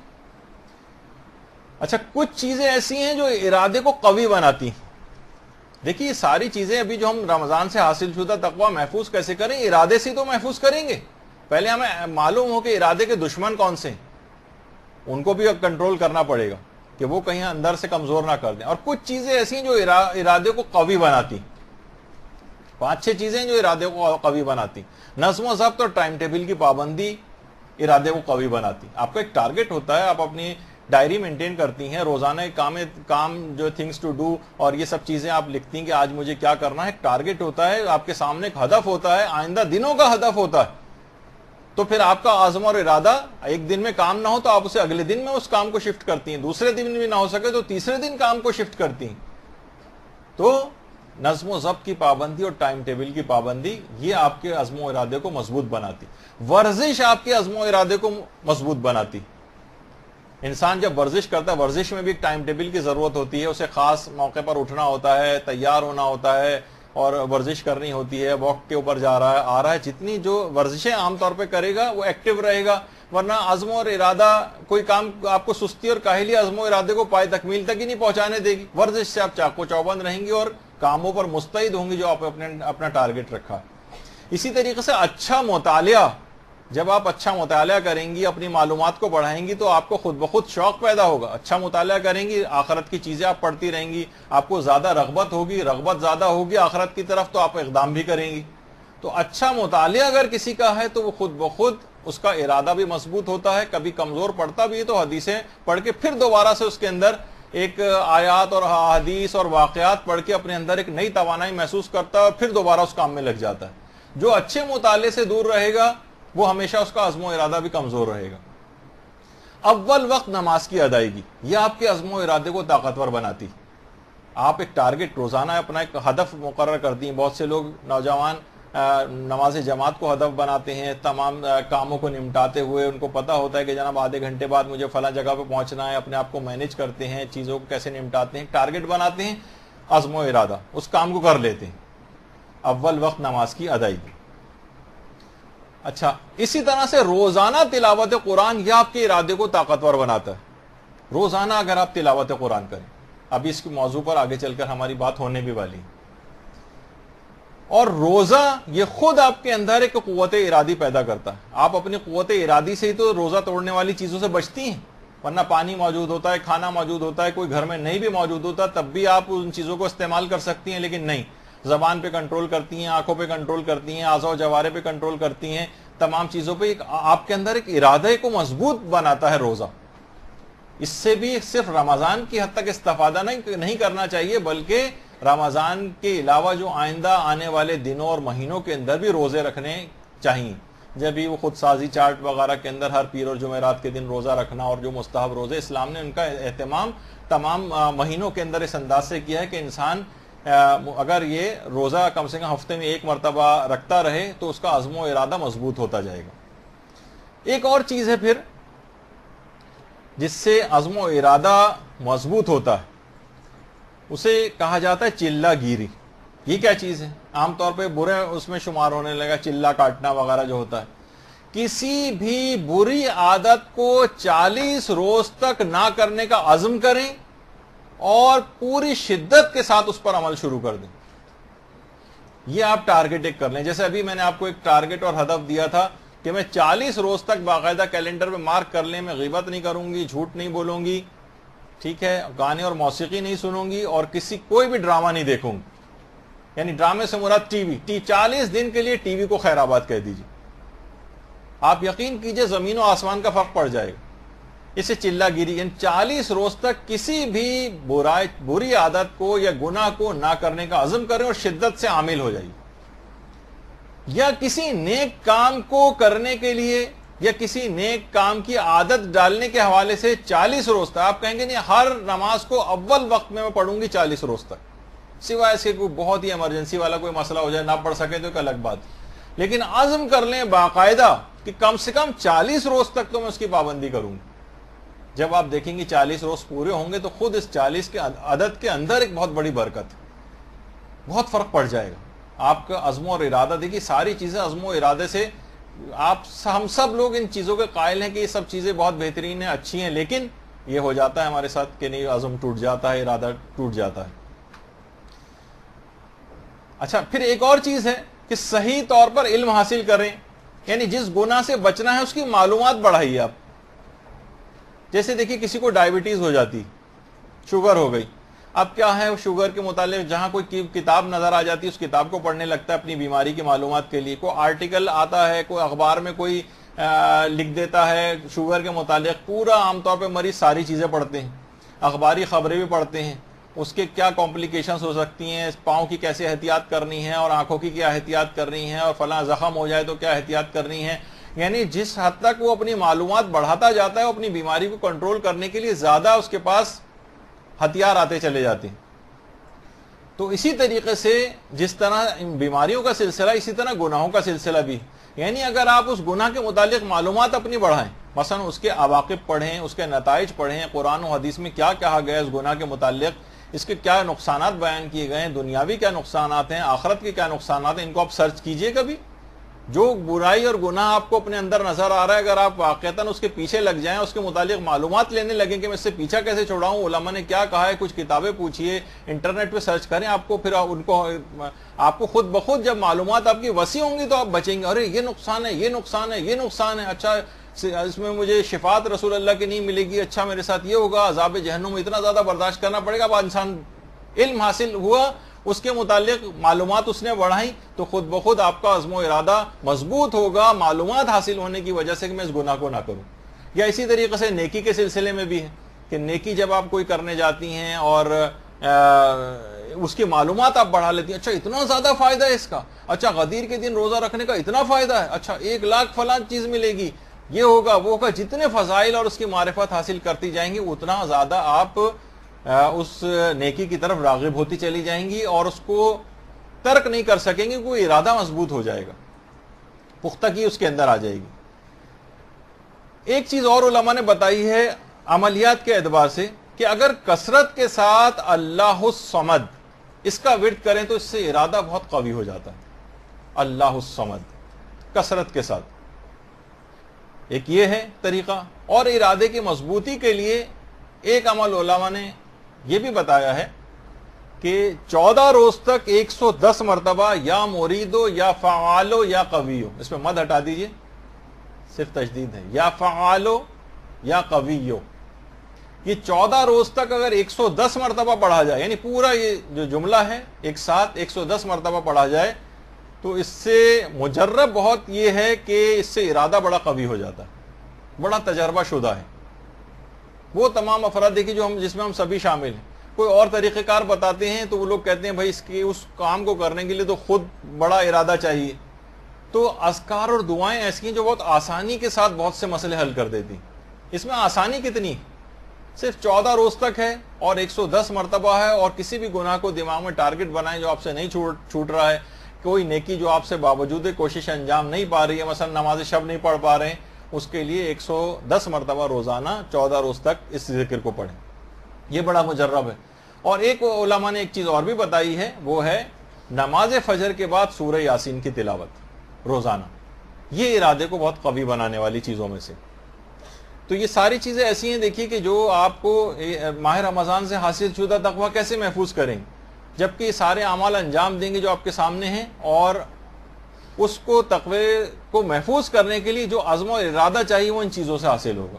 اچھا، کچھ چیزیں ایسی ہیں جو ارادے کو قوی بناتی ہیں۔ دیکھیے یہ ساری چیزیں ابھی جو ہم رمضان سے حاصل شدہ تقویٰ محفوظ کیسے کریں؟ ارادے سے تو محفوظ کریں گے، پہلے ہمیں معلوم ہو کہ ارادے کے دشمن کون سے ہیں، ان کو بھی کنٹرول کرنا پڑے گا کہ وہ کہیں اندر سے کمزور نہ کر دیں۔ اور کچھ چیزیں ایسی ہیں جو ارادے کو قوی بناتی ہیں، پانچ چھ چیزیں جو ارادے کو قوی بناتی ہیں۔ نظم و ضبط اور ٹائم ٹیبل کی پابندی ارادے کو قوی بناتی۔ آپ کا ایک ٹارگٹ ہوتا ہے، آپ اپنی ڈائری مینٹین کرتی ہیں، روزانہ کام کام جو تھنگس ٹو ڈو اور یہ سب چیزیں آپ لکھتی ہیں کہ آج مجھے کیا کرنا ہے۔ ایک ٹارگٹ ہوتا ہے، آپ کے سامنے ایک ہدف ہوتا ہے، آئندہ دنوں کا ہدف ہوتا ہے، تو پھر آپ کا عزم اور ارادہ، ایک دن میں کام نہ ہو تو آپ اسے اگلے دن میں اس کام کو شفٹ کرتی ہیں، دوسرے دن بھی نہ ہو سکے تو تیسرے دن کام کو شفٹ کرتی ہیں۔ تو نظم و ضبط کی پابندی اور ٹائم ٹیبل کی پابندی یہ آپ کے عزم و ارادے کو مضبوط بناتی۔ ورزش آپ کے عزم و ارادے کو مضبوط بناتی۔ انسان جب ورزش کرتا ہے، ورزش میں بھی ایک ٹائم ٹیبل کی ضرورت ہوتی ہے، اسے خاص موقع پر اٹھنا ہوتا ہے، تیار ہونا ہوتا ہے اور ورزش کرنی ہوتی ہے، واک کے اوپر جا رہا ہے، آ رہا ہے، جتنی جو ورزشیں عام طور پہ کرے گا وہ ایکٹیو رہے گا۔ ورنہ عزم اور ارادہ، کوئی کام آپ کو سستی اور کاہلی عزم و ارادے کو پائے تکمیل تک ہی نہیں پہنچانے دے گی۔ ورزش سے آپ چاقو چوبند رہیں گی اور کاموں پر مستعد ہوں گی جو آپ اپنے اپنا ٹارگٹ رکھا۔ اسی طریقے سے اچھا مطالعہ، جب آپ اچھا مطالعہ کریں گی، اپنی معلومات کو بڑھائیں گی تو آپ کو خود بخود شوق پیدا ہوگا۔ اچھا مطالعہ کریں گی، آخرت کی چیزیں آپ پڑھتی رہیں گی، آپ کو زیادہ رغبت ہوگی، رغبت زیادہ ہوگی آخرت کی طرف تو آپ اقدام بھی کریں گی۔ تو اچھا مطالعہ اگر کسی کا ہے تو وہ خود بخود اس کا ارادہ بھی مضبوط ہوتا ہے۔ کبھی کمزور پڑتا بھی ہے تو حدیثیں پڑھ کے پھر دوبارہ سے اس کے اندر ایک آیات اور حدیث اور واقعات پڑھ کے اپنے اندر ایک نئی توانائی محسوس کرتا ہے اور پھر دوبارہ اس کام میں لگ جاتا ہے۔ جو اچھے مطالعے سے دور رہے گا وہ ہمیشہ اس کا عزم و ارادہ بھی کمزور رہے گا۔ اول وقت نماز کی ادائیگی، یہ آپ کے عزم و ارادے کو طاقتور بناتی۔ آپ ایک ٹارگٹ روزانہ اپنا ایک ہدف مقرر کرتی ہیں۔ بہت سے لوگ نوجوان نماز جماعت کو ہدف بناتے ہیں، تمام کاموں کو نمٹاتے ہوئے ان کو پتا ہوتا ہے کہ جناب آدھے گھنٹے بعد مجھے فلاں جگہ پہ پہنچنا ہے، اپنے آپ کو مینیج کرتے ہیں، چیزوں کو کیسے نمٹاتے ہیں، ٹارگٹ بناتے ہیں، عزم و ارادہ، اس کام کو کر لیتے ہیں۔ اول وقت نماز کی ادائیگی۔ اچھا، اسی طرح سے روزانہ تلاوت قرآن یہ آپ کے ارادے کو طاقتور بناتا ہے۔ روزانہ اگر آپ تلاوت قرآن کریں، ابھی اس کے موضوع پر آگے چل کر ہماری بات ہونے بھی والی ہے، اور روزہ یہ خود آپ کے اندر ایک قوت ارادی پیدا کرتا ہے۔ آپ اپنی قوت ارادی سے ہی تو روزہ توڑنے والی چیزوں سے بچتی ہیں، ورنہ پانی موجود ہوتا ہے، کھانا موجود ہوتا ہے، کوئی گھر میں نہیں بھی موجود ہوتا تب بھی آپ ان چیزوں کو استعمال کر سکتی ہیں، لیکن نہیں، زبان پہ کنٹرول کرتی ہیں، آنکھوں پہ کنٹرول کرتی ہیں، اعضاء و جوارے پہ کنٹرول کرتی ہیں، تمام چیزوں پہ ایک آپ کے اندر ایک ارادے کو مضبوط بناتا ہے روزہ۔ اس سے بھی صرف رمضان کی حد تک استفادہ نہیں کرنا چاہیے، بلکہ رمضان کے علاوہ جو آئندہ آنے والے دنوں اور مہینوں کے اندر بھی روزے رکھنے چاہیے۔ جب بھی وہ خود سازی چارٹ وغیرہ کے اندر ہر پیر اور جمعرات کے دن روزہ رکھنا اور جو مستحب روزے، اسلام نے ان کا اہتمام تمام مہینوں کے اندر اس انداز سے کیا ہے کہ انسان اگر یہ روزہ کم سے کم ہفتے میں ایک مرتبہ رکھتا رہے تو اس کا عزم و ارادہ مضبوط ہوتا جائے گا۔ ایک اور چیز ہے پھر جس سے عزم و ارادہ مضبوط ہوتا ہے، اسے کہا جاتا ہے چلہ گیری. یہ کیا چیز ہے؟ عام طور پہ برے اس میں شمار ہونے لگا چلہ کاٹنا وغیرہ جو ہوتا ہے. کسی بھی بری عادت کو چالیس روز تک نہ کرنے کا عزم کریں اور پوری شدت کے ساتھ اس پر عمل شروع کر دیں. یہ آپ ٹارگٹ ایک کر لیں. جیسے ابھی میں نے آپ کو ایک ٹارگٹ اور ہدف دیا تھا کہ میں چالیس روز تک باقاعدہ کیلنڈر میں مارک کر لیں, میں غیبت نہیں کروں گی, جھوٹ نہیں بولوں گی, ٹھیک ہے, گانے اور موسیقی نہیں سنوں گی, اور کسی کوئی بھی ڈرامہ نہیں دیکھوں گی. یعنی ڈرامے سے مراد ٹی وی. ٹی چالیس دن کے لیے ٹی وی کو خیر آباد کہہ دیجیے. آپ یقین کیجئے زمین و آسمان کا فرق پڑ جائے گا. اسے چلہ گیری, یعنی چالیس روز تک کسی بھی برائی بری عادت کو یا گناہ کو نہ کرنے کا عزم کریں اور شدت سے عامل ہو جائیے. یا کسی نیک کام کو کرنے کے لیے یا کسی نیک کام کی عادت ڈالنے کے حوالے سے چالیس روز تک آپ کہیں گے نہیں ہر نماز کو اول وقت میں میں پڑھوں گی چالیس روز تک, سوائے اس کے کوئی بہت ہی ایمرجنسی والا کوئی مسئلہ ہو جائے نہ پڑھ سکے تو ایک الگ بات. لیکن عزم کر لیں باقاعدہ کہ کم سے کم چالیس روز تک تو میں اس کی پابندی کروں گی. جب آپ دیکھیں گے چالیس روز پورے ہوں گے تو خود اس چالیس کے عدد کے اندر ایک بہت بڑی برکت, بہت فرق پڑ جائے گا. آپ کا عزم اور ارادہ, دیکھیے ساری چیزیں عزم و ارادے سے, آپ ہم سب لوگ ان چیزوں کے قائل ہیں کہ یہ سب چیزیں بہت بہترین ہیں, اچھی ہیں, لیکن یہ ہو جاتا ہے ہمارے ساتھ کہ نہیں, عزم ٹوٹ جاتا ہے, ارادہ ٹوٹ جاتا ہے. اچھا, پھر ایک اور چیز ہے کہ صحیح طور پر علم حاصل کریں, یعنی جس گناہ سے بچنا ہے اس کی معلومات بڑھائیے آپ. جیسے دیکھیے کسی کو ڈائبٹیز ہو جاتی, شوگر ہو گئی, اب کیا ہے شوگر کے متعلق جہاں کوئی کتاب نظر آ جاتی ہے اس کتاب کو پڑھنے لگتا ہے اپنی بیماری کی معلومات کے لیے. کوئی آرٹیکل آتا ہے, کوئی اخبار میں کوئی لکھ دیتا ہے شوگر کے متعلق, پورا عام طور پہ مریض ساری چیزیں پڑھتے ہیں, اخباری خبریں بھی پڑھتے ہیں, اس کے کیا کمپلیکیشنز ہو سکتی ہیں, پاؤں کی کیسے احتیاط کرنی ہے اور آنکھوں کی کیا احتیاط کرنی ہے, اور فلاں زخم ہو جائے تو کیا احتیاط کرنی ہے. یعنی جس حد تک وہ اپنی معلومات بڑھاتا جاتا ہے, وہ اپنی بیماری کو کنٹرول کرنے کے لیے زیادہ اس کے پاس ہتھیار آتے چلے جاتے ہیں. تو اسی طریقے سے جس طرح بیماریوں کا سلسلہ, اسی طرح گناہوں کا سلسلہ بھی. یعنی اگر آپ اس گناہ کے متعلق معلومات اپنی بڑھائیں, مثلا اس کے عواقب پڑھیں, اس کے نتائج پڑھیں, قرآن و حدیث میں کیا کہا گیا اس گناہ کے متعلق, اس کے کیا نقصانات بیان کیے گئے ہیں, دنیاوی کیا نقصانات ہیں, آخرت کے کیا نقصانات ہیں, ان کو آپ سرچ کیجئے. کبھی جو برائی اور گناہ آپ کو اپنے اندر نظر آ رہا ہے, اگر آپ واقعتاً اس کے پیچھے لگ جائیں, اس کے متعلق معلومات لینے لگیں کہ میں اس سے پیچھا کیسے چھڑاؤں, علماء نے کیا کہا ہے, کچھ کتابیں پوچھیے, انٹرنیٹ پہ سرچ کریں, آپ کو پھر ان کو آپ کو خود بخود جب معلومات آپ کی وسیع ہوں گی تو آپ بچیں گے. ارے یہ نقصان ہے, یہ نقصان ہے, یہ نقصان ہے, اچھا اس میں مجھے شفاعت رسول اللہ کی نہیں ملے گی, اچھا میرے ساتھ یہ ہوگا, عذاب جہنم اتنا زیادہ برداشت کرنا پڑے گا. اب انسان علم حاصل ہوا, اس کے متعلق معلومات اس نے بڑھائیں, تو خود بخود آپ کا عزم و ارادہ مضبوط ہوگا معلومات حاصل ہونے کی وجہ سے کہ میں اس گناہ کو نہ کروں. یا اسی طریقے سے نیکی کے سلسلے میں بھی ہے کہ نیکی جب آپ کوئی کرنے جاتی ہیں اور اس کی معلومات آپ بڑھا لیتی ہیں, اچھا اتنا زیادہ فائدہ ہے اس کا, اچھا غدیر کے دن روزہ رکھنے کا اتنا فائدہ ہے, اچھا ایک لاکھ فلاں چیز ملے گی, یہ ہوگا وہ ہوگا. جتنے فضائل اور اس کی معرفت حاصل کرتی جائیں گی اتنا زیادہ آپ اس نیکی کی طرف راغب ہوتی چلی جائیں گی اور اس کو ترک نہیں کر سکیں گے. کوئی ارادہ مضبوط ہو جائے گا, پختگی اس کے اندر آ جائے گی. ایک چیز اور علماء نے بتائی ہے عملیات کے اعتبار سے کہ اگر کثرت کے ساتھ اللہ الصمد اس کا ورد کریں تو اس سے ارادہ بہت قوی ہو جاتا ہے. اللہ الصمد کثرت کے ساتھ, ایک یہ ہے طریقہ. اور ارادے کی مضبوطی کے لیے ایک عمل علماء نے یہ بھی بتایا ہے کہ چودہ روز تک ایک سو دس مرتبہ یا مریدو یا فعالو یا قویو, اس میں مد ہٹا دیجئے, صرف تشدید ہے, یا فعالو یا قویو, یہ چودہ روز تک اگر ایک سو دس مرتبہ پڑھا جائے, یعنی پورا یہ جو جملہ ہے ایک ساتھ ایک سو دس مرتبہ پڑھا جائے, تو اس سے مجرب بہت یہ ہے کہ اس سے ارادہ بڑا قوی ہو جاتا ہے, بڑا تجربہ شدہ ہے. وہ تمام افراد دیکھیں جو ہم جس میں ہم سبھی شامل ہیں. کوئی اور طریقہ کار بتاتے ہیں تو وہ لوگ کہتے ہیں بھائی اس کے اس کام کو کرنے کے لیے تو خود بڑا ارادہ چاہیے. تو اذکار اور دعائیں ایسی ہیں جو بہت آسانی کے ساتھ بہت سے مسئلے حل کر دیتی. اس میں آسانی کتنی, صرف چودہ روز تک ہے اور ایک سو دس مرتبہ ہے, اور کسی بھی گناہ کو دماغ میں ٹارگٹ بنائیں جو آپ سے نہیں چھوٹ رہا ہے, کوئی نیکی جو آپ سے باوجود کوشش انجام نہیں پا رہی ہے, مثلا نماز شب نہیں پڑھ پا رہے ہیں, اس کے لیے ایک سو دس مرتبہ روزانہ چودہ روز تک اس ذکر کو پڑھیں. یہ بڑا مجرب ہے. اور ایک علماء نے ایک چیز اور بھی بتائی ہے، وہ ہے نماز فجر کے بعد سورہ یاسین کی تلاوت روزانہ، یہ ارادے کو بہت قوی بنانے والی چیزوں میں سے۔ تو یہ ساری چیزیں ایسی ہیں دیکھیے کہ جو آپ کو ماہ رمضان سے حاصل شدہ تقویٰ کیسے محفوظ کریں، جبکہ یہ سارے اعمال انجام دیں گے جو آپ کے سامنے ہیں، اور اس کو تقوی کو محفوظ کرنے کے لیے جو عزم و ارادہ چاہیے وہ ان چیزوں سے حاصل ہوگا۔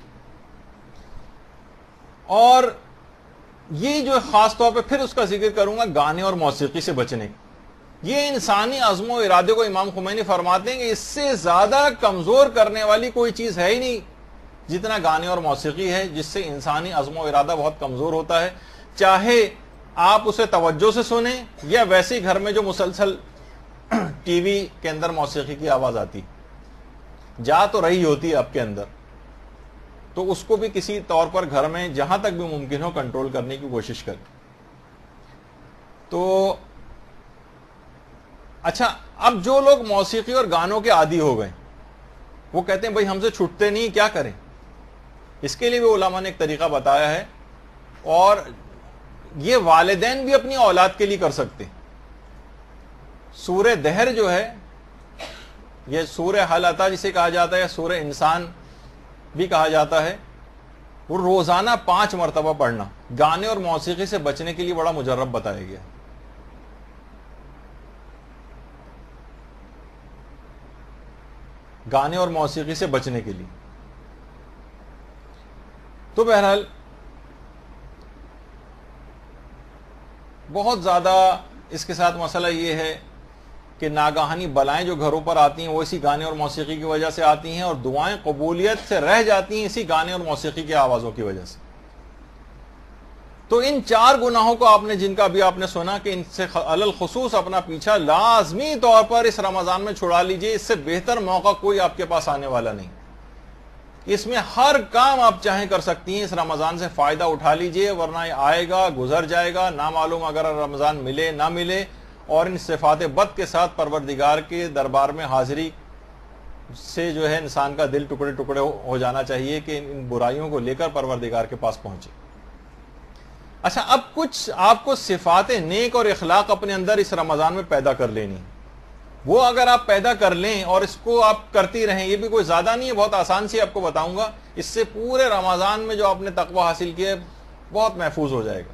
اور یہ جو خاص طور پہ پھر اس کا ذکر کروں گا گانے اور موسیقی سے بچنے، یہ انسانی عزم و ارادے کو امام خمینی فرماتے ہیں کہ اس سے زیادہ کمزور کرنے والی کوئی چیز ہے ہی نہیں جتنا گانے اور موسیقی ہے، جس سے انسانی عزم و ارادہ بہت کمزور ہوتا ہے، چاہے آپ اسے توجہ سے سنیں یا ویسے گھر میں جو مسلسل ٹی وی کے اندر موسیقی کی آواز آتی جا تو رہی ہوتی ہے آپ کے اندر، تو اس کو بھی کسی طور پر گھر میں جہاں تک بھی ممکن ہو کنٹرول کرنے کی کوشش کریں۔ تو اچھا، اب جو لوگ موسیقی اور گانوں کے عادی ہو گئے وہ کہتے ہیں بھائی ہم سے چھوٹتے نہیں، کیا کریں؟ اس کے لیے بھی علماء نے ایک طریقہ بتایا ہے، اور یہ والدین بھی اپنی اولاد کے لیے کر سکتے ہیں۔ سورہ دہر جو ہے، یہ سورہ حل اتی جسے کہا جاتا ہے، سورہ انسان بھی کہا جاتا ہے، وہ روزانہ پانچ مرتبہ پڑھنا گانے اور موسیقی سے بچنے کے لیے بڑا مجرب بتایا گیا ہے۔ گانے اور موسیقی سے بچنے کے لیے۔ تو بہرحال بہت زیادہ اس کے ساتھ مسئلہ یہ ہے کہ ناگہانی بلائیں جو گھروں پر آتی ہیں وہ اسی گانے اور موسیقی کی وجہ سے آتی ہیں، اور دعائیں قبولیت سے رہ جاتی ہیں اسی گانے اور موسیقی کی آوازوں کی وجہ سے۔ تو ان چار گناہوں کو آپ نے، جن کا بھی آپ نے سنا کہ ان سے علی الخصوص اپنا پیچھا لازمی طور پر اس رمضان میں چھڑا لیجئے، اس سے بہتر موقع کوئی آپ کے پاس آنے والا نہیں۔ اس میں ہر کام آپ چاہیں کر سکتی ہیں، اس رمضان سے فائدہ اٹھا لیجئے، ورنہ یہ آئے گا گزر جائے گا، نہ معلوم اگر رمضان ملے نہ ملے، اور ان صفات بد کے ساتھ پروردگار کے دربار میں حاضری سے جو ہے انسان کا دل ٹکڑے ٹکڑے ہو جانا چاہیے کہ ان برائیوں کو لے کر پروردگار کے پاس پہنچے۔ اچھا، اب کچھ آپ کو صفات نیک اور اخلاق اپنے اندر اس رمضان میں پیدا کر لینی، وہ اگر آپ پیدا کر لیں اور اس کو آپ کرتی رہیں، یہ بھی کوئی زیادہ نہیں ہے، بہت آسان سی آپ کو بتاؤں گا، اس سے پورے رمضان میں جو آپ نے تقوی حاصل کیا ہے بہت محفوظ ہو جائے گا۔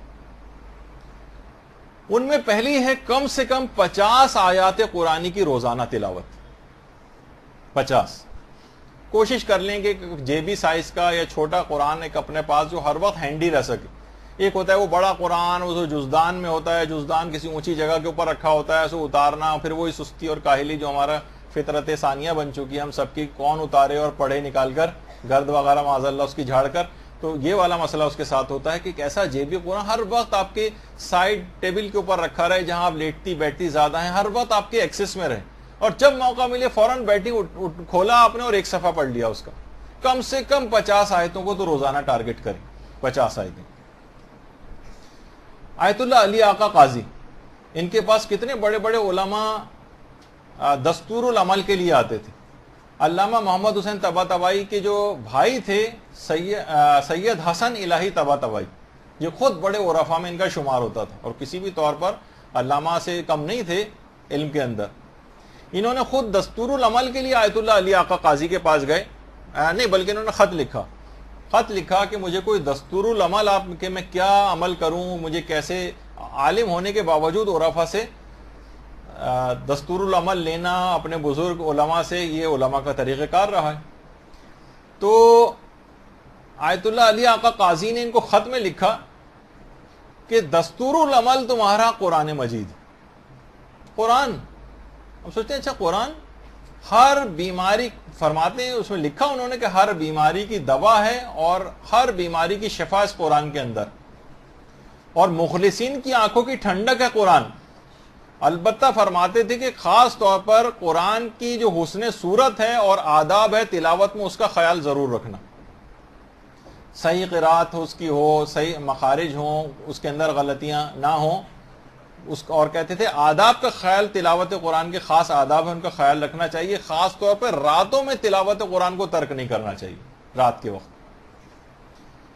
ان میں پہلی ہے کم سے کم پچاس آیات قرآنی کی روزانہ تلاوت، پچاس۔ کوشش کر لیں کہ جیبی سائز کا یا چھوٹا قرآن ایک اپنے پاس جو ہر وقت ہینڈی رہ سکے۔ ایک ہوتا ہے وہ بڑا قرآن، وہ جزدان میں ہوتا ہے، جزدان کسی اونچی جگہ کے اوپر رکھا ہوتا ہے، اسے اتارنا، پھر وہی سستی اور کاہلی جو ہمارا فطرت ثانیہ بن چکی ہے ہم سب کی، کون اتارے اور پڑھے نکال کر گرد وغیرہ معاذ اللہ اس کی جھاڑ کر، تو یہ والا مسئلہ اس کے ساتھ ہوتا ہے کہ کیسا جیبی قرآن ہر وقت آپ کے سائڈ ٹیبل کے اوپر رکھا رہے، جہاں آپ لیٹتی بیٹھتی زیادہ ہیں، ہر وقت آپ کے ایکسس میں رہے، اور جب موقع ملے فوراً بیٹھی کھولا آپ نے اور ایک صفحہ پڑھ لیا اس کا۔ کم سے کم پچاس آیتوں کو تو روزانہ ٹارگٹ کریں، پچاس آیتیں۔ آیت اللہ علی آقا قاضی، ان کے پاس کتنے بڑے بڑے علماء دستور العمل کے لیے آتے تھے۔ علامہ محمد حسین طباطبائی کے جو بھائی تھے سید حسن الہی طباطبائی، یہ خود بڑے عرفاء میں ان کا شمار ہوتا تھا، اور کسی بھی طور پر علامہ سے کم نہیں تھے علم کے اندر۔ انہوں نے خود دستور العمل کے لیے آیت اللہ علی آقا قاضی کے پاس گئے، نہیں بلکہ انہوں نے خط لکھا خط لکھا کہ مجھے کوئی دستور العمل آپ کہ میں کیا عمل کروں، مجھے کیسے، عالم ہونے کے باوجود عرفاء سے دستور العمل لینا اپنے بزرگ علماء سے، یہ علماء کا طریقہ کار رہا ہے۔ تو آیت اللہ علی آقا قاضی نے ان کو خط میں لکھا کہ دستور العمل تمہارا قرآن مجید، قرآن۔ ہم سوچتے ہیں اچھا قرآن ہر بیماری، فرماتے ہیں اس میں لکھا انہوں نے کہ ہر بیماری کی دوا ہے اور ہر بیماری کی شفا اس قرآن کے اندر، اور مخلصین کی آنکھوں کی ٹھنڈک ہے قرآن۔ البتہ فرماتے تھے کہ خاص طور پر قرآن کی جو حسن صورت ہے اور آداب ہے تلاوت میں، اس کا خیال ضرور رکھنا، صحیح قرات اس کی ہو، صحیح مخارج ہوں، اس کے اندر غلطیاں نہ ہوں، اس اور کہتے تھے آداب کا خیال، تلاوت قرآن کے خاص آداب ہیں ان کا خیال رکھنا چاہیے، خاص طور پر راتوں میں تلاوت قرآن کو ترک نہیں کرنا چاہیے، رات کے وقت۔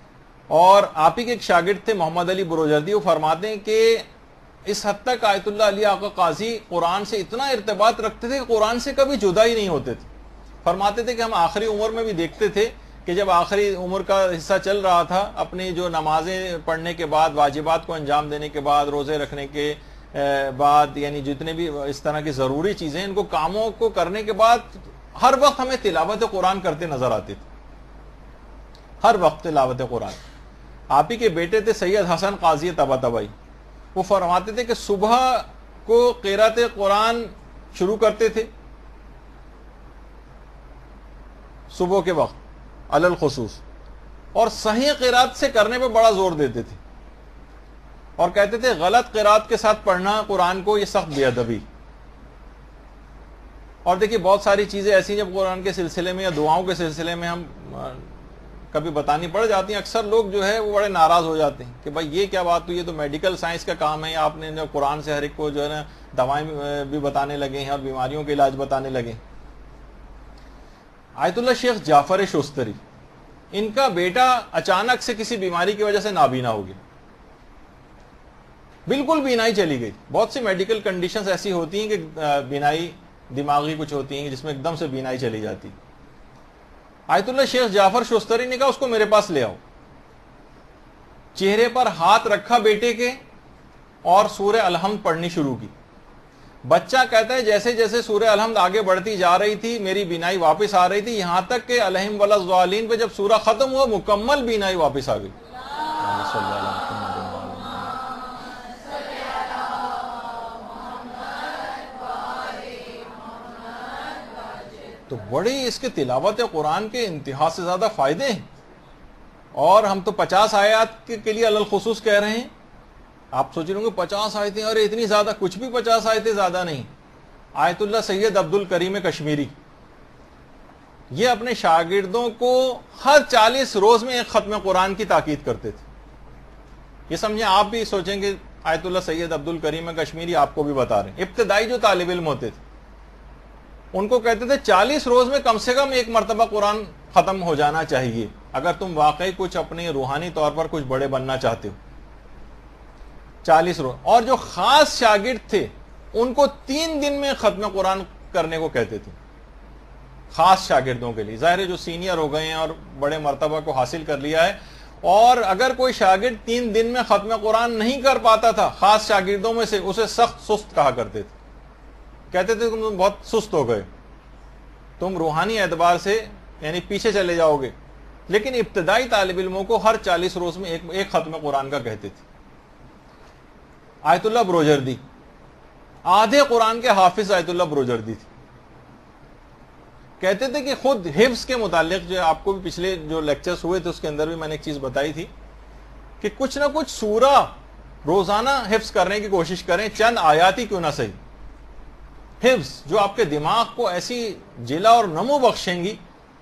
اور آپ ہی کے ایک شاگرد تھے محمد علی بروجردی، وہ فرماتے ہیں کہ اس حد تک آیت اللہ علی آقا قاضی قرآن سے اتنا ارتباط رکھتے تھے کہ قرآن سے کبھی جدا ہی نہیں ہوتے تھے. فرماتے تھے کہ ہم آخری عمر میں بھی دیکھتے تھے کہ جب آخری عمر کا حصہ چل رہا تھا، اپنی جو نمازیں پڑھنے کے بعد، واجبات کو انجام دینے کے بعد، روزے رکھنے کے بعد، یعنی جتنے بھی اس طرح کی ضروری چیزیں، ان کو کاموں کو کرنے کے بعد ہر وقت ہمیں تلاوت قرآن کرتے نظر آتے تھے، ہر وقت تلاوت قرآن. آپ ہی کے بیٹے تھے سید حسن قاضی طباطبائی، وہ فرماتے تھے کہ صبح کو قرات قرآن شروع کرتے تھے، صبح کے وقت علی الخصوص، اور صحیح قرات سے کرنے پہ بڑا زور دیتے تھے، اور کہتے تھے غلط قرات کے ساتھ پڑھنا قرآن کو یہ سخت بے ادبی. اور دیکھیے بہت ساری چیزیں ایسی جب قرآن کے سلسلے میں یا دعاؤں کے سلسلے میں ہم کبھی بتانی پڑ جاتی ہیں، اکثر لوگ جو ہے وہ بڑے ناراض ہو جاتے ہیں کہ بھائی یہ کیا بات ہوئی، یہ تو میڈیکل سائنس کا کام ہے، آپ نے جو قرآن سے ہر ایک کو جو ہے نا دوائیں بھی بتانے لگے ہیں اور بیماریوں کے علاج بتانے لگے. آیت اللہ شیخ جعفر شستری، ان کا بیٹا اچانک سے کسی بیماری کی وجہ سے نابینا ہو گیا، بالکل بینائی چلی گئی. بہت سی میڈیکل کنڈیشنز ایسی ہوتی ہیں کہ بینائی دماغی کچھ ہوتی ہیں جس میں ایک دم سے بینائی چلی جاتی. آیت اللہ شیخ جعفر شستری نے کہا اس کو میرے پاس لے آؤ. چہرے پر ہاتھ رکھا بیٹے کے اور سورہ الحمد پڑھنی شروع کی. بچہ کہتا ہے جیسے جیسے سورہ الحمد آگے بڑھتی جا رہی تھی میری بینائی واپس آ رہی تھی، یہاں تک کہ علیہم ولا الضالین پہ جب سورہ ختم ہوا مکمل بینائی واپس آ گئی. تو بڑی اس کے تلاوت قرآن کے انتہا سے زیادہ فائدے ہیں، اور ہم تو پچاس آیات کے لیے علی الخصوص کہہ رہے ہیں. آپ سوچ رہے ہوں گے پچاس آیتیں، اور اتنی زیادہ، کچھ بھی پچاس آیتیں زیادہ نہیں. آیت اللہ سید عبد الکریم کشمیری یہ اپنے شاگردوں کو ہر چالیس روز میں ایک ختم قرآن کی تاکید کرتے تھے. یہ سمجھیں، آپ بھی سوچیں کہ آیت اللہ سید عبد الکریم کشمیری آپ کو بھی بتا رہے ہیں. ابتدائی جو طالب علم ہوتے تھے ان کو کہتے تھے چالیس روز میں کم سے کم ایک مرتبہ قرآن ختم ہو جانا چاہیے اگر تم واقعی کچھ اپنے روحانی طور پر کچھ بڑے بننا چاہتے ہو. چالیس روز. اور جو خاص شاگرد تھے ان کو تین دن میں ختم قرآن کرنے کو کہتے تھے، خاص شاگردوں کے لیے. ظاہر ہے جو سینئر ہو گئے ہیں اور بڑے مرتبہ کو حاصل کر لیا ہے، اور اگر کوئی شاگرد تین دن میں ختم قرآن نہیں کر پاتا تھا خاص شاگردوں میں سے، اسے سخت سست کہا کرتے تھے. کہتے تھے تم بہت سست ہو گئے، تم روحانی اعتبار سے یعنی پیچھے چلے جاؤ گے. لیکن ابتدائی طالب علموں کو ہر چالیس روز میں ایک ایک ختم قرآن کا کہتے تھے. آیت اللہ بروجردی آدھے قرآن کے حافظ آیت اللہ بروجردی تھی. کہتے تھے کہ خود حفظ کے متعلق، جو آپ کو بھی پچھلے جو لیکچرز ہوئے تھے اس کے اندر بھی میں نے ایک چیز بتائی تھی کہ کچھ نہ کچھ سورہ روزانہ حفظ کرنے کی کوشش کریں، چند آیات ہی کیوں نہ صحیح. حفظ جو آپ کے دماغ کو ایسی جلا اور نمو بخشیں گی.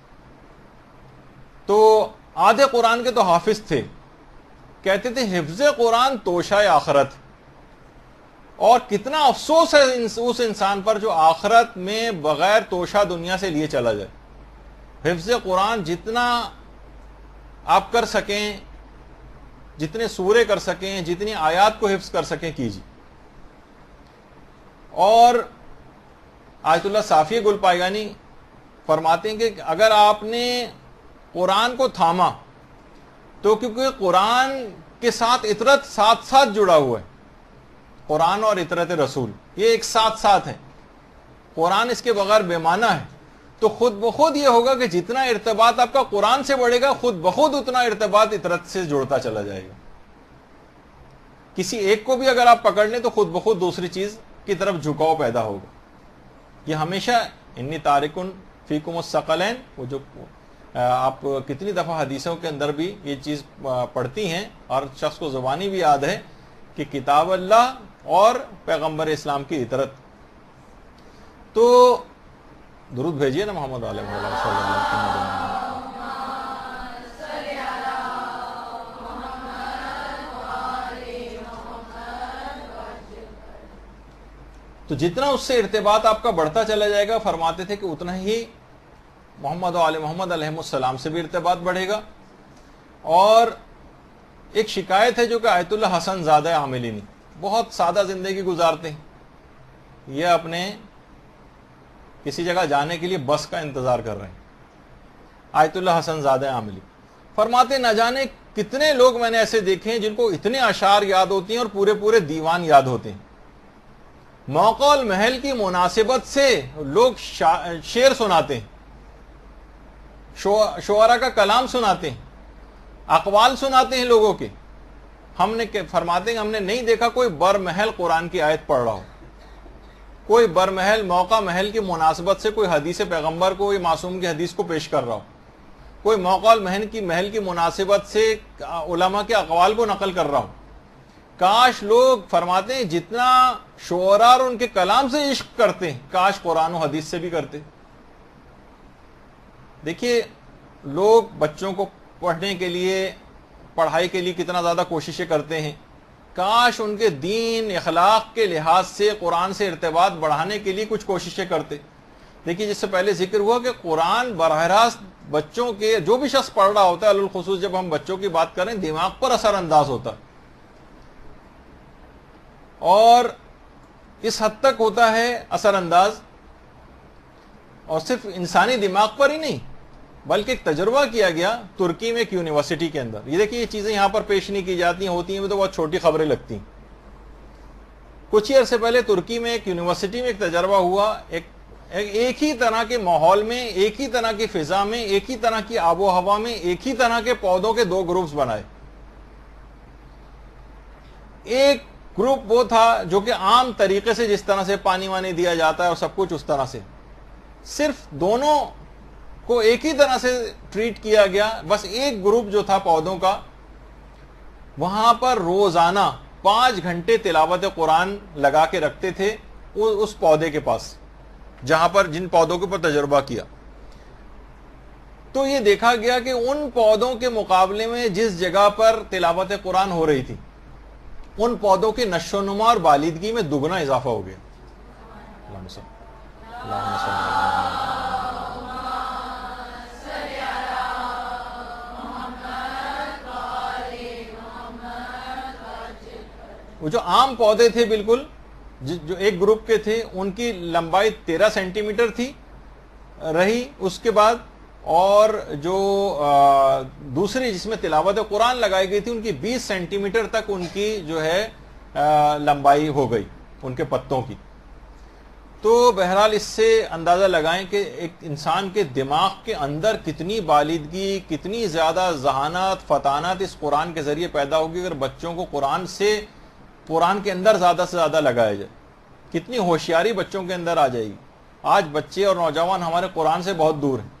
تو آدھے قرآن کے تو حافظ تھے. کہتے تھے حفظ قرآن توشہ آخرت، اور کتنا افسوس ہے اس انسان پر جو آخرت میں بغیر توشہ دنیا سے لیے چلا جائے. حفظ قرآن جتنا آپ کر سکیں، جتنے سورے کر سکیں، جتنی آیات کو حفظ کر سکیں کیجیے. اور آیت اللہ صافی گل پائگانی فرماتے ہیں کہ اگر آپ نے قرآن کو تھاما تو کیونکہ قرآن کے ساتھ اطرت ساتھ ساتھ جڑا ہوا ہے، قرآن اور اطرت رسول یہ ایک ساتھ ساتھ ہے، قرآن اس کے بغیر بے معنی ہے. تو خود بخود یہ ہوگا کہ جتنا ارتباط آپ کا قرآن سے بڑھے گا، خود بخود اتنا ارتباط اطرت سے جڑتا چلا جائے گا. کسی ایک کو بھی اگر آپ پکڑ لیں تو خود بخود دوسری چیز کی طرف جھکاؤ پیدا ہوگا. یہ ہمیشہ انی تارکن فیکم الثقلین، وہ جو آپ کتنی دفعہ حدیثوں کے اندر بھی یہ چیز پڑھتی ہیں اور شخص کو زبانی بھی یاد ہے کہ کتاب اللہ اور پیغمبر اسلام کی اطرت. تو درود بھیجیے نا محمد علیہ وسلم صلی اللہ علیہ وسلم. تو جتنا اس سے ارتباط آپ کا بڑھتا چلا جائے گا، فرماتے تھے کہ اتنا ہی محمد و آل محمد علیہ السلام سے بھی ارتباط بڑھے گا. اور ایک شکایت ہے جو کہ آیت اللہ حسن زادہ عاملی نے، بہت سادہ زندگی گزارتے ہیں، یہ اپنے کسی جگہ جانے کے لیے بس کا انتظار کر رہے ہیں. آیت اللہ حسن زادہ عاملی فرماتے نہ جانے کتنے لوگ میں نے ایسے دیکھے ہیں جن کو اتنے اشعار یاد ہوتی ہیں اور پورے پورے دیوان یاد ہوتے ہیں. موقع المحل کی مناسبت سے لوگ شعر سناتے ہیں، شعراء کا کلام سناتے ہیں، اقوال سناتے ہیں لوگوں کے. ہم نے فرماتے ہیں ہم نے نہیں دیکھا کوئی برمحل قرآن کی آیت پڑھ رہا ہو، کوئی برمحل موقع محل کی مناسبت سے کوئی حدیث پیغمبر کو، معصوم کی حدیث کو پیش کر رہا ہو، کوئی موقع المحل کی محل کی مناسبت سے علماء کے اقوال کو نقل کر رہا ہو. کاش لوگ فرماتے ہیں جتنا شعراء اور ان کے کلام سے عشق کرتے ہیں کاش قرآن و حدیث سے بھی کرتے. دیکھیے لوگ بچوں کو پڑھنے کے لیے، پڑھائی کے لیے کتنا زیادہ کوششیں کرتے ہیں، کاش ان کے دین اخلاق کے لحاظ سے قرآن سے ارتباط بڑھانے کے لیے کچھ کوششیں کرتے. دیکھیے جس سے پہلے ذکر ہوا کہ قرآن براہ راست بچوں کے، جو بھی شخص پڑھ رہا ہوتا ہے، الخصوص جب ہم بچوں کی بات کریں، دماغ پر اثر انداز ہوتا ہے، اور اس حد تک ہوتا ہے اثر انداز، اور صرف انسانی دماغ پر ہی نہیں بلکہ ایک تجربہ کیا گیا ترکی میں ایک یونیورسٹی کے اندر. یہ دیکھیے یہ چیزیں یہاں پر پیش نہیں کی جاتی ہیں، ہوتی ہیں تو بہت چھوٹی خبریں لگتی ہیں. کچھ ہی عرصے پہلے ترکی میں ایک یونیورسٹی میں ایک تجربہ ہوا، ایک ایک ہی طرح کے ماحول میں، ایک ہی طرح کی فضا میں، ایک ہی طرح کی آب و ہوا میں، ایک ہی طرح کے پودوں کے دو گروپس بنائے. ایک گروپ وہ تھا جو کہ عام طریقے سے جس طرح سے پانی وانی دیا جاتا ہے اور سب کچھ اس طرح سے، صرف دونوں کو ایک ہی طرح سے ٹریٹ کیا گیا. بس ایک گروپ جو تھا پودوں کا، وہاں پر روزانہ پانچ گھنٹے تلاوت قرآن لگا کے رکھتے تھے اس پودے کے پاس جہاں پر جن پودوں کے اوپر تجربہ کیا. تو یہ دیکھا گیا کہ ان پودوں کے مقابلے میں جس جگہ پر تلاوت قرآن ہو رہی تھی، ان پودوں کی نشو و نما اور بالیدگی میں دگنا اضافہ ہو گیا. اللہم صل اللہم صل وہ جو عام پودے تھے بالکل جو ایک گروپ کے تھے، ان کی لمبائی تیرہ سینٹی میٹر تھی رہی اس کے بعد، اور جو دوسری جس میں تلاوت قرآن لگائی گئی تھی ان کی بیس سینٹی میٹر تک ان کی جو ہے لمبائی ہو گئی ان کے پتوں کی. تو بہرحال اس سے اندازہ لگائیں کہ ایک انسان کے دماغ کے اندر کتنی بالیدگی، کتنی زیادہ ذہانت، فطانت اس قرآن کے ذریعے پیدا ہوگی اگر بچوں کو قرآن سے، قرآن کے اندر زیادہ سے زیادہ لگایا جائے. کتنی ہوشیاری بچوں کے اندر آ جائے گی. آج بچے اور نوجوان ہمارے قرآن سے بہت دور ہیں،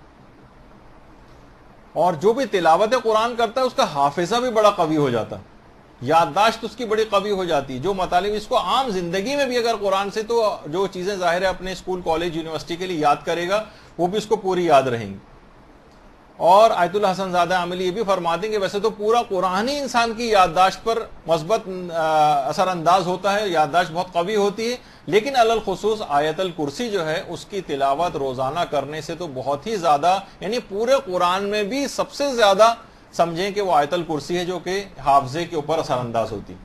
اور جو بھی تلاوت قرآن کرتا ہے اس کا حافظہ بھی بڑا قوی ہو جاتا ہے، یادداشت اس کی بڑی قوی ہو جاتی ہے. جو مطالب اس کو عام زندگی میں بھی اگر قرآن سے، تو جو چیزیں ظاہر ہے اپنے اسکول کالج یونیورسٹی کے لیے یاد کرے گا وہ بھی اس کو پوری یاد رہیں گی. اور آیت اللہ حسن زادہ عاملی یہ بھی فرماتے ہیں کہ ویسے تو پورا قرآن ہی انسان کی یادداشت پر مثبت اثر انداز ہوتا ہے، یادداشت بہت قوی ہوتی ہے، لیکن علی الخصوص آیت الکرسی جو ہے اس کی تلاوت روزانہ کرنے سے تو بہت ہی زیادہ، یعنی پورے قرآن میں بھی سب سے زیادہ سمجھیں کہ وہ آیت الکرسی ہے جو کہ حافظے کے اوپر اثر انداز ہوتی.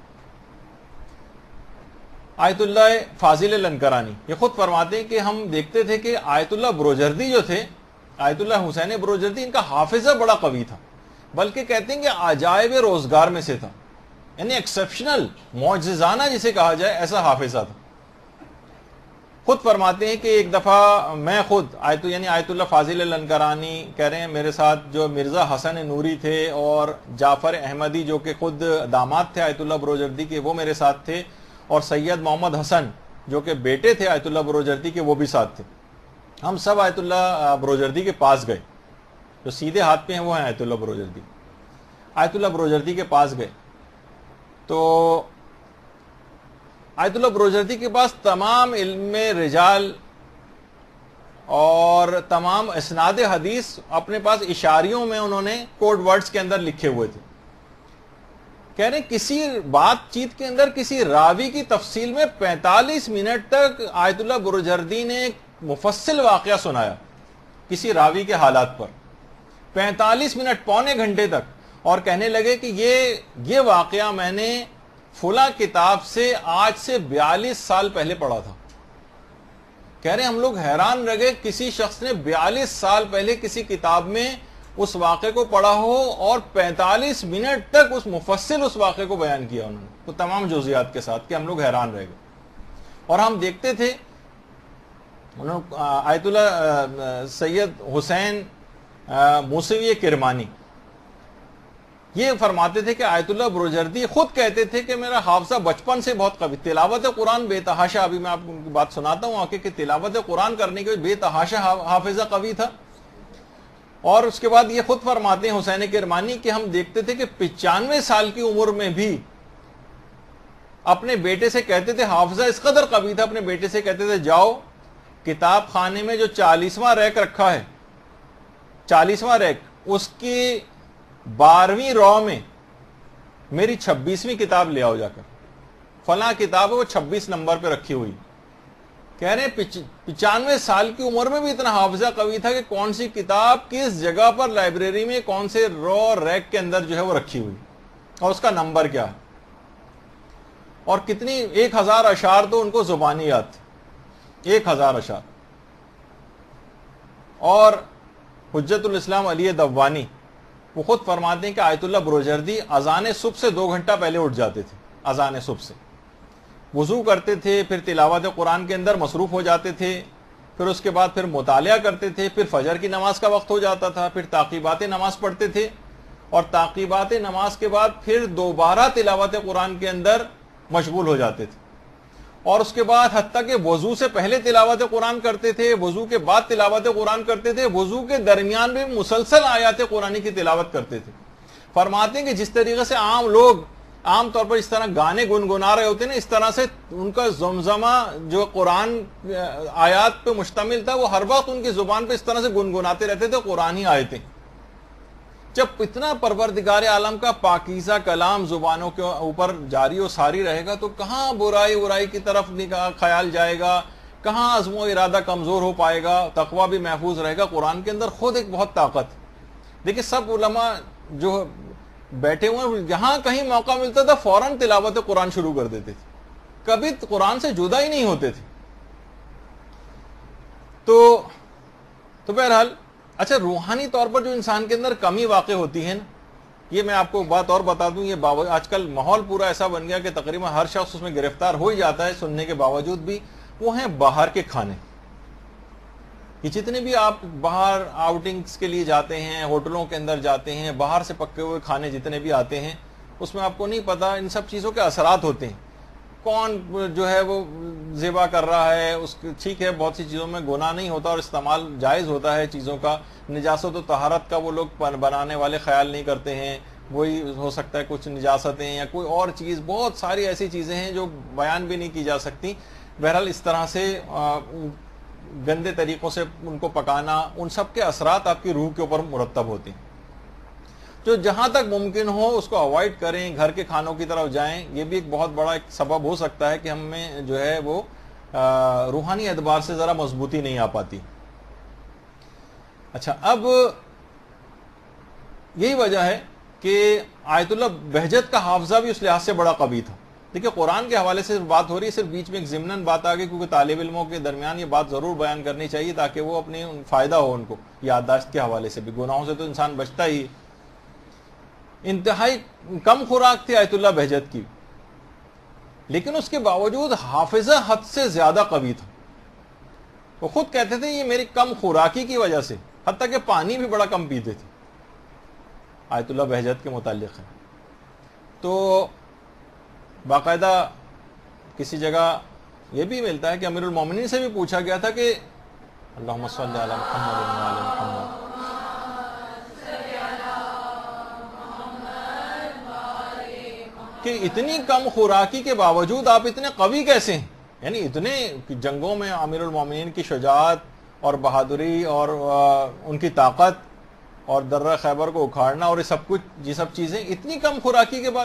آیت اللہ فاضل لنکرانی یہ خود فرماتے ہیں کہ ہم دیکھتے تھے کہ آیت اللہ بروجردی جو تھے، آیت اللہ حسین بروجردی، ان کا حافظہ بڑا قوی تھا، بلکہ کہتے ہیں کہ عجائب روزگار میں سے تھا، یعنی ایکسیپشنل، معجزانہ جسے کہا جائے ایسا حافظہ تھا. خود فرماتے ہیں کہ ایک دفعہ میں خود آیت یعنی آیت اللہ فاضل لنکرانی کہہ رہے ہیں میرے ساتھ جو مرزا حسن نوری تھے اور جعفر احمدی جو کہ خود داماد تھے آیت اللہ بروجردی کے، وہ میرے ساتھ تھے، اور سید محمد حسن جو کہ بیٹے تھے آیت اللہ بروجردی کے وہ بھی ساتھ تھے. ہم سب آیت اللہ بروجردی کے پاس گئے، جو سیدھے ہاتھ پہ ہیں وہ ہیں آیت اللہ بروجردی. آیت اللہ بروجردی کے پاس گئے تو آیت اللہ بروجردی کے پاس تمام علم رجال اور تمام اسناد حدیث اپنے پاس اشاریوں میں انہوں نے کوڈ ورڈز کے اندر لکھے ہوئے تھے. کہہ رہے ہیں کسی بات چیت کے اندر کسی راوی کی تفصیل میں پینتالیس منٹ تک آیت اللہ بروجردی نے مفصل واقعہ سنایا کسی راوی کے حالات پر، پینتالیس منٹ، پونے گھنٹے تک. اور کہنے لگے کہ یہ یہ واقعہ میں نے فلاں کتاب سے آج سے بیالیس سال پہلے پڑھا تھا. کہہ رہے ہم لوگ حیران رہ گئے, کسی شخص نے بیالیس سال پہلے کسی کتاب میں اس واقعے کو پڑھا ہو اور پینتالیس منٹ تک اس مفصل اس واقعے کو بیان کیا انہوں نے, تو تمام جزیات کے ساتھ, کہ ہم لوگ حیران رہ گئے. اور ہم دیکھتے تھے انہوں آیت اللہ سید حسین موسوی کرمانی یہ فرماتے تھے کہ آیت اللہ بروجردی خود کہتے تھے کہ میرا حافظہ بچپن سے بہت قوی, تلاوت قرآن بے تحاشا, ابھی میں آپ کو بات سناتا ہوں آگے کہ تلاوت قرآن کرنے کے بے تحاشا حافظہ قوی تھا. اور اس کے بعد یہ خود فرماتے ہیں حسین کرمانی کہ ہم دیکھتے تھے کہ پچانوے سال کی عمر میں بھی اپنے بیٹے سے کہتے تھے, حافظہ اس قدر قوی تھا, اپنے بیٹے سے کہتے تھے جاؤ کتاب خانے میں جو چالیسواں ریک رکھا ہے, چالیسواں ریک, اس کی بارہویں رو میں میری چھبیسویں کتاب لے آؤ جا کر, فلاں کتاب ہے وہ چھبیس نمبر پہ رکھی ہوئی. کہہ رہے ہیں پچانوے سال کی عمر میں بھی اتنا حافظہ قوی تھا کہ کون سی کتاب کس جگہ پر لائبریری میں کون سے رو ریک کے اندر جو ہے وہ رکھی ہوئی اور اس کا نمبر کیا ہے. اور کتنی ایک ہزار اشعار تو ان کو زبانی یاد تھے, ایک ہزار اشعار. اور حجت الاسلام علی دوانی وہ خود فرماتے ہیں کہ آیت اللہ بروجردی اذان صبح سے دو گھنٹہ پہلے اٹھ جاتے تھے, اذان صبح سے وضو کرتے تھے, پھر تلاوت قرآن کے اندر مصروف ہو جاتے تھے, پھر اس کے بعد پھر مطالعہ کرتے تھے, پھر فجر کی نماز کا وقت ہو جاتا تھا, پھر تعقیبات نماز پڑھتے تھے, اور تعقیبات نماز کے بعد پھر دوبارہ تلاوت قرآن کے اندر مشغول ہو جاتے تھے. اور اس کے بعد حتیٰ کہ وضو سے پہلے تلاوت قرآن کرتے تھے, وضو کے بعد تلاوت قرآن کرتے تھے, وضو کے درمیان بھی مسلسل آیات قرآنی کی تلاوت کرتے تھے. فرماتے ہیں کہ جس طریقے سے عام لوگ عام طور پر اس طرح گانے گنگنا رہے ہوتے ہیں نا, اس طرح سے ان کا زمزمہ جو قرآن آیات پہ مشتمل تھا وہ ہر وقت ان کی زبان پہ اس طرح سے گنگناتے رہتے تھے قرآن ہی آیتیں. جب اتنا پروردگار عالم کا پاکیزہ کلام زبانوں کے اوپر جاری و ساری رہے گا تو کہاں برائی برائی کی طرف نگاہ خیال جائے گا, کہاں عزم و ارادہ کمزور ہو پائے گا, تقویٰ بھی محفوظ رہے گا. قرآن کے اندر خود ایک بہت طاقت. دیکھیں سب علماء جو بیٹھے ہوئے ہیں, جہاں کہیں موقع ملتا تھا فوراً تلاوت قرآن شروع کر دیتے تھے, کبھی قرآن سے جدا ہی نہیں ہوتے تھے. تو تو بہرحال اچھا, روحانی طور پر جو انسان کے اندر کمی واقع ہوتی ہے نا, یہ میں آپ کو بات اور بتا دوں, یہ آج کل ماحول پورا ایسا بن گیا کہ تقریباً ہر شخص اس میں گرفتار ہو ہی جاتا ہے سننے کے باوجود بھی, وہ ہیں باہر کے کھانے. یہ جتنے بھی آپ باہر آؤٹنگز کے لیے جاتے ہیں, ہوٹلوں کے اندر جاتے ہیں, باہر سے پکے ہوئے کھانے جتنے بھی آتے ہیں, اس میں آپ کو نہیں پتا ان سب چیزوں کے اثرات ہوتے ہیں. کون جو ہے وہ ذبح کر رہا ہے, اس ٹھیک ہے بہت سی چیزوں میں گناہ نہیں ہوتا اور استعمال جائز ہوتا ہے چیزوں کا, نجاست و طہارت کا وہ لوگ بنانے والے خیال نہیں کرتے ہیں, وہی ہو سکتا ہے کچھ نجاستیں یا کوئی اور چیز, بہت ساری ایسی چیزیں ہیں جو بیان بھی نہیں کی جا سکتی. بہرحال اس طرح سے گندے طریقوں سے ان کو پکانا, ان سب کے اثرات آپ کی روح کے اوپر مرتب ہوتے ہیں. جو جہاں تک ممکن ہو اس کو اوائڈ کریں, گھر کے کھانوں کی طرف جائیں. یہ بھی ایک بہت بڑا ایک سبب ہو سکتا ہے کہ ہم میں جو ہے وہ روحانی اعتبار سے ذرا مضبوطی نہیں آ پاتی. اچھا, اب یہی وجہ ہے کہ آیت اللہ بہجت کا حافظہ بھی اس لحاظ سے بڑا قوی تھا. دیکھیں قرآن کے حوالے سے بات ہو رہی ہے, صرف بیچ میں ایک ضمناً بات آ گئی کیونکہ طالب علموں کے درمیان یہ بات ضرور بیان کرنی چاہیے تاکہ وہ اپنے فائدہ ہو ان کو یادداشت کے حوالے سے بھی. گناہوں سے تو انسان بچتا ہی. انتہائی کم خوراک تھی آیت اللہ بہجت کی, لیکن اس کے باوجود حافظہ حد سے زیادہ قوی تھا. وہ خود کہتے تھے یہ میری کم خوراکی کی وجہ سے, حتیٰ کہ پانی بھی بڑا کم پیتے تھے. آیت اللہ بہجت کے متعلق ہے تو باقاعدہ کسی جگہ یہ بھی ملتا ہے کہ امیر المومنین سے بھی پوچھا گیا تھا کہ اللہم صلی علی محمد و علی محمد, کہ اتنی کم خوراکی کے باوجود آپ اتنے قوی کیسے ہیں. یعنی اتنے جنگوں میں امیر المومنین کی شجاعت اور بہادری اور ان کی طاقت اور درہ خیبر کو اکھاڑنا اور یہ سب کچھ, یہ سب چیزیں اتنی کم خوراکی کے بعد.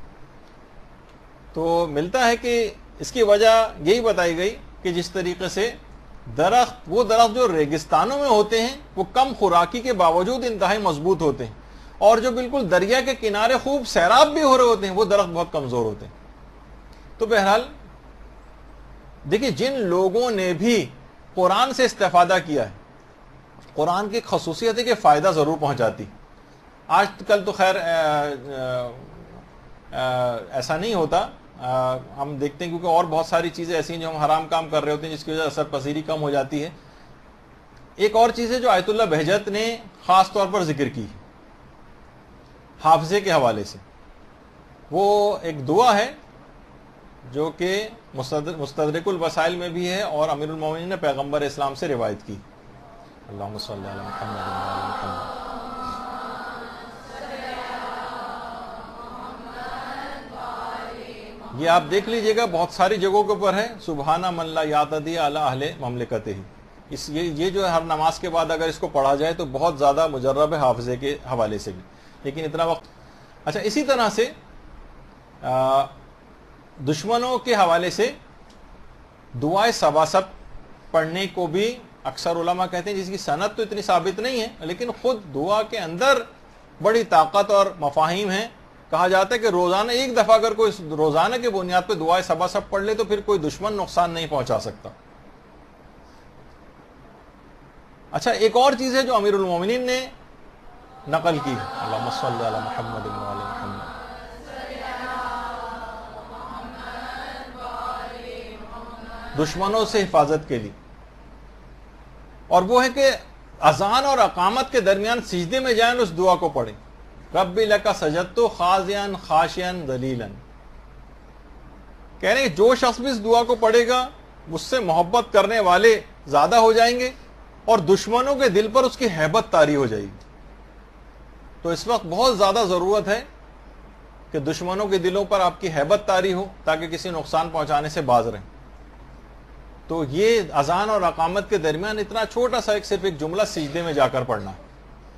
تو ملتا ہے کہ اس کی وجہ یہی بتائی گئی کہ جس طریقے سے درخت, وہ درخت جو ریگستانوں میں ہوتے ہیں وہ کم خوراکی کے باوجود انتہائی مضبوط ہوتے ہیں, اور جو بالکل دریا کے کنارے خوب سیراب بھی ہو رہے ہوتے ہیں وہ درخت بہت کمزور ہوتے ہیں. تو بہرحال دیکھیے جن لوگوں نے بھی قرآن سے استفادہ کیا ہے, قرآن کی ایک خصوصیت ہے کہ فائدہ ضرور پہنچاتی. آج کل تو خیر ایسا نہیں ہوتا, ہم دیکھتے ہیں کیونکہ اور بہت ساری چیزیں ایسی ہیں جو ہم حرام کام کر رہے ہوتے ہیں جس کی وجہ سے اثر پذیری کم ہو جاتی ہے. ایک اور چیز ہے جو آیت اللہ بہجت نے خاص طور پر ذکر کی حافظے کے حوالے سے, وہ ایک دعا ہے جو کہ مستدرک الوسائل میں بھی ہے اور امیر المومنین نے پیغمبر اسلام سے روایت کی. اللہم صلی علی محمد وعلی محمد. یہ آپ دیکھ لیجئے گا بہت ساری جگہوں کے اوپر ہے, سبحان من لا یعتدی علی اہل مملکتہ. اس یہ یہ جو ہے ہر نماز کے بعد اگر اس کو پڑھا جائے تو بہت زیادہ مجرب ہے حافظے کے حوالے سے بھی, لیکن اتنا وقت. اچھا, اسی طرح سے آ, دشمنوں کے حوالے سے دعائے سباسب پڑھنے کو بھی اکثر علماء کہتے ہیں جس کی سند تو اتنی ثابت نہیں ہے, لیکن خود دعا کے اندر بڑی طاقت اور مفاہیم ہیں. کہا جاتا ہے کہ روزانہ ایک دفعہ اگر کوئی روزانہ کے بنیاد پہ دعائے سباسب پڑھ لے تو پھر کوئی دشمن نقصان نہیں پہنچا سکتا. اچھا, ایک اور چیز ہے جو امیر المومنین نے نقل کی, اللہم صلی علی محمد وعلی محمد. دشمنوں سے حفاظت کے لیے, اور وہ ہے کہ اذان اور اقامت کے درمیان سجدے میں جائیں اس دعا کو پڑھیں, رب لک سجدت خاضعا خاشعا ذلیلا. کہہ رہے ہیں جو شخص بھی اس دعا کو پڑھے گا مجھ سے محبت کرنے والے زیادہ ہو جائیں گے اور دشمنوں کے دل پر اس کی ہیبت طاری ہو جائے گی. تو اس وقت بہت زیادہ ضرورت ہے کہ دشمنوں کے دلوں پر آپ کی ہیبت طاری ہو تاکہ کسی نقصان پہنچانے سے باز رہیں. تو یہ اذان اور اقامت کے درمیان اتنا چھوٹا سا ایک صرف ایک جملہ سجدے میں جا کر پڑھنا ہے.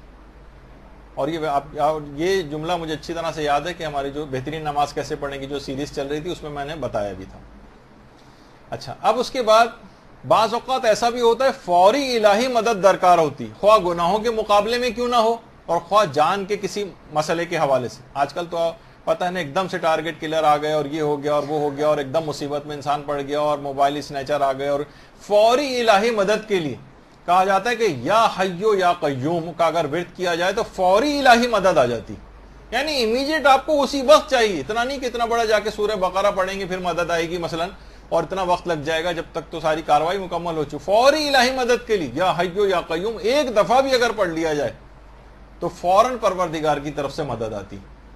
اور یہ آپ یہ جملہ مجھے اچھی طرح سے یاد ہے کہ ہماری جو بہترین نماز کیسے پڑھنے کی جو سیریز چل رہی تھی اس میں میں نے بتایا بھی تھا. اچھا, اب اس کے بعد بعض اوقات ایسا بھی ہوتا ہے فوری الہی مدد درکار ہوتی, خواہ گناہوں کے مقابلے میں کیوں نہ ہو اور خواہ جان کے کسی مسئلے کے حوالے سے. آج کل تو پتہ ہے ایک دم سے ٹارگٹ کلر آ گئے اور یہ ہو گیا اور وہ ہو گیا اور ایک دم مصیبت میں انسان پڑ گیا اور موبائل اسنیچر آ گئے, اور فوری الہی مدد کے لیے کہا جاتا ہے کہ یا حیو یا قیوم کا اگر ورد کیا جائے تو فوری الہی مدد آ جاتی, یعنی امیجیٹ آپ کو اسی وقت چاہیے. اتنا نہیں کہ اتنا بڑا جا کے سورہ بقرہ پڑھیں گے پھر مدد آئے گی مثلا اور اتنا وقت لگ جائے گا جب تک تو ساری کاروائی مکمل ہو چکی. فوری الہی مدد کے لیے یا حیو یا قیوم ایک دفعہ بھی اگر پڑھ لیا جائے تو فوراً پروردگار کی طرف سے مدد آتی.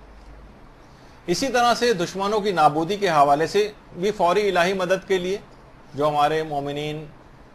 اسی طرح سے دشمنوں کی نابودی کے حوالے سے بھی فوری الہی مدد کے لیے جو ہمارے مومنین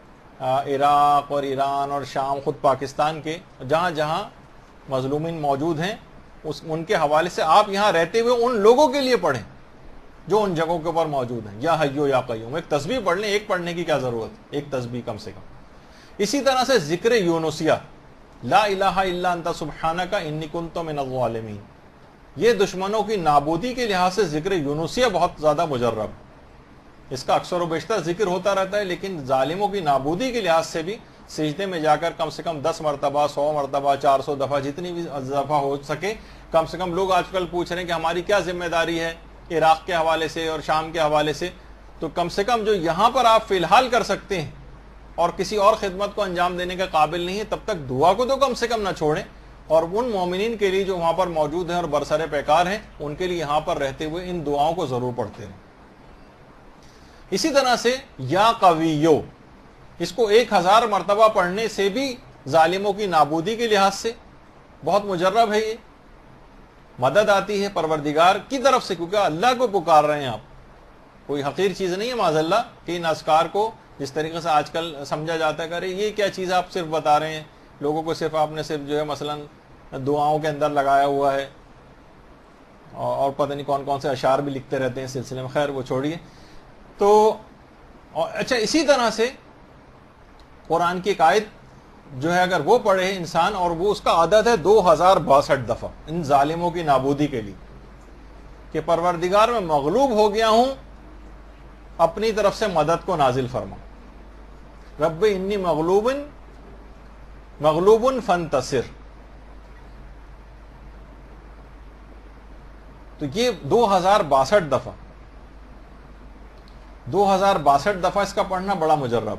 عراق اور ایران اور شام, خود پاکستان کے جہاں جہاں مظلومین موجود ہیں اس ان کے حوالے سے آپ یہاں رہتے ہوئے ان لوگوں کے لیے پڑھیں جو ان جگہوں کے اوپر موجود ہیں. یا حیو یا قیوم ایک تسبیح پڑھ لیں, ایک پڑھنے کی کیا ضرورت, ایک تسبیح کم سے کم. اسی طرح سے ذکر یونسیہ لا الہ الا انت سبحانک انی کنت من الظالمین, یہ دشمنوں کی نابودی کے لحاظ سے ذکر یونسیہ بہت زیادہ مجرب. اس کا اکثر و بیشتر ذکر ہوتا رہتا ہے, لیکن ظالموں کی نابودی کے لحاظ سے بھی سجدے میں جا کر کم سے کم دس مرتبہ, سو مرتبہ, چار سو دفعہ, جتنی بھی دفعہ ہو سکے کم سے کم. لوگ آج کل پوچھ رہے ہیں کہ ہماری کیا ذمہ داری ہے عراق کے حوالے سے اور شام کے حوالے سے, تو کم سے کم جو یہاں پر آپ فی الحال کر سکتے ہیں اور کسی اور خدمت کو انجام دینے کا قابل نہیں ہے تب تک دعا کو تو کم سے کم نہ چھوڑیں, اور ان مومنین کے لیے جو وہاں پر موجود ہیں اور برسر پیکار ہیں ان کے لیے یہاں پر رہتے ہوئے ان دعاؤں کو ضرور پڑھتے رہیں. اسی طرح سے یا قویو, اس کو ایک ہزار مرتبہ پڑھنے سے بھی ظالموں کی نابودی کے لحاظ سے بہت مجرب ہے. یہ مدد آتی ہے پروردگار کی طرف سے کیونکہ اللہ کو پکار رہے ہیں آپ, کوئی حقیر چیز نہیں ہے معاذ اللہ کہ ان اذکار کو جس طریقے سے آج کل سمجھا جاتا ہے کہ یہ کیا چیز آپ صرف بتا رہے ہیں لوگوں کو, صرف آپ نے صرف جو ہے مثلا دعاؤں کے اندر لگایا ہوا ہے اور پتہ نہیں کون کون سے اشعار بھی لکھتے رہتے ہیں سلسلے میں. خیر وہ چھوڑیے. تو اچھا, اسی طرح سے قرآن کی ایک آیت جو ہے اگر وہ پڑھے انسان اور وہ اس کا عدد ہے دو ہزار باسٹھ دفعہ ان ظالموں کی نابودی کے لیے کہ پروردگار میں مغلوب ہو گیا ہوں, اپنی طرف سے مدد کو نازل فرما, رب انی مغلوب مغلوب فانتصر. تو یہ دو ہزار باسٹھ دفعہ دو ہزار باسٹھ دفعہ اس کا پڑھنا بڑا مجرب.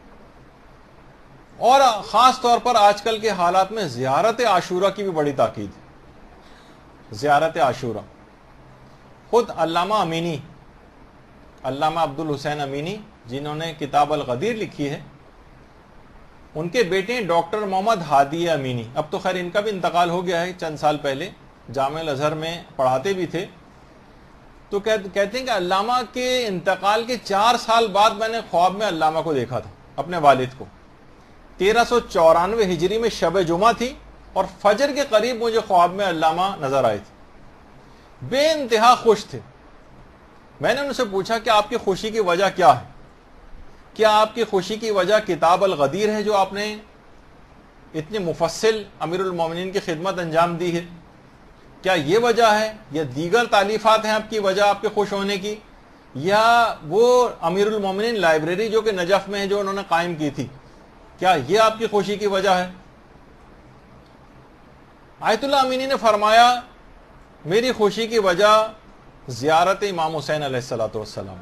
اور خاص طور پر آج کل کے حالات میں زیارت عاشورہ کی بھی بڑی تاکید ہے. زیارت عاشورہ خود علامہ امینی، علامہ عبد الحسین امینی جنہوں نے کتاب الغدیر لکھی ہے، ان کے بیٹے ڈاکٹر محمد ہادی امینی، اب تو خیر ان کا بھی انتقال ہو گیا ہے چند سال پہلے، جامعہ الازہر میں پڑھاتے بھی تھے. تو کہتے ہیں کہ علامہ کے انتقال کے چار سال بعد میں نے خواب میں علامہ کو دیکھا تھا، اپنے والد کو. تیرہ سو چورانوے ہجری میں شب جمعہ تھی اور فجر کے قریب مجھے خواب میں علامہ نظر آئے تھے. بے انتہا خوش تھے. میں نے ان سے پوچھا کہ آپ کی خوشی کی وجہ کیا ہے؟ کیا آپ کی خوشی کی وجہ کتاب الغدیر ہے جو آپ نے اتنی مفصل امیر المومنین کی خدمت انجام دی ہے؟ کیا یہ وجہ ہے یا دیگر تالیفات ہیں آپ کی وجہ آپ کے خوش ہونے کی، یا وہ امیر المومنین لائبریری جو کہ نجف میں ہے جو انہوں نے قائم کی تھی، کیا یہ آپ کی خوشی کی وجہ ہے؟ آیت اللہ امینی نے فرمایا میری خوشی کی وجہ زیارت امام حسین علیہ الصلوۃ والسلام.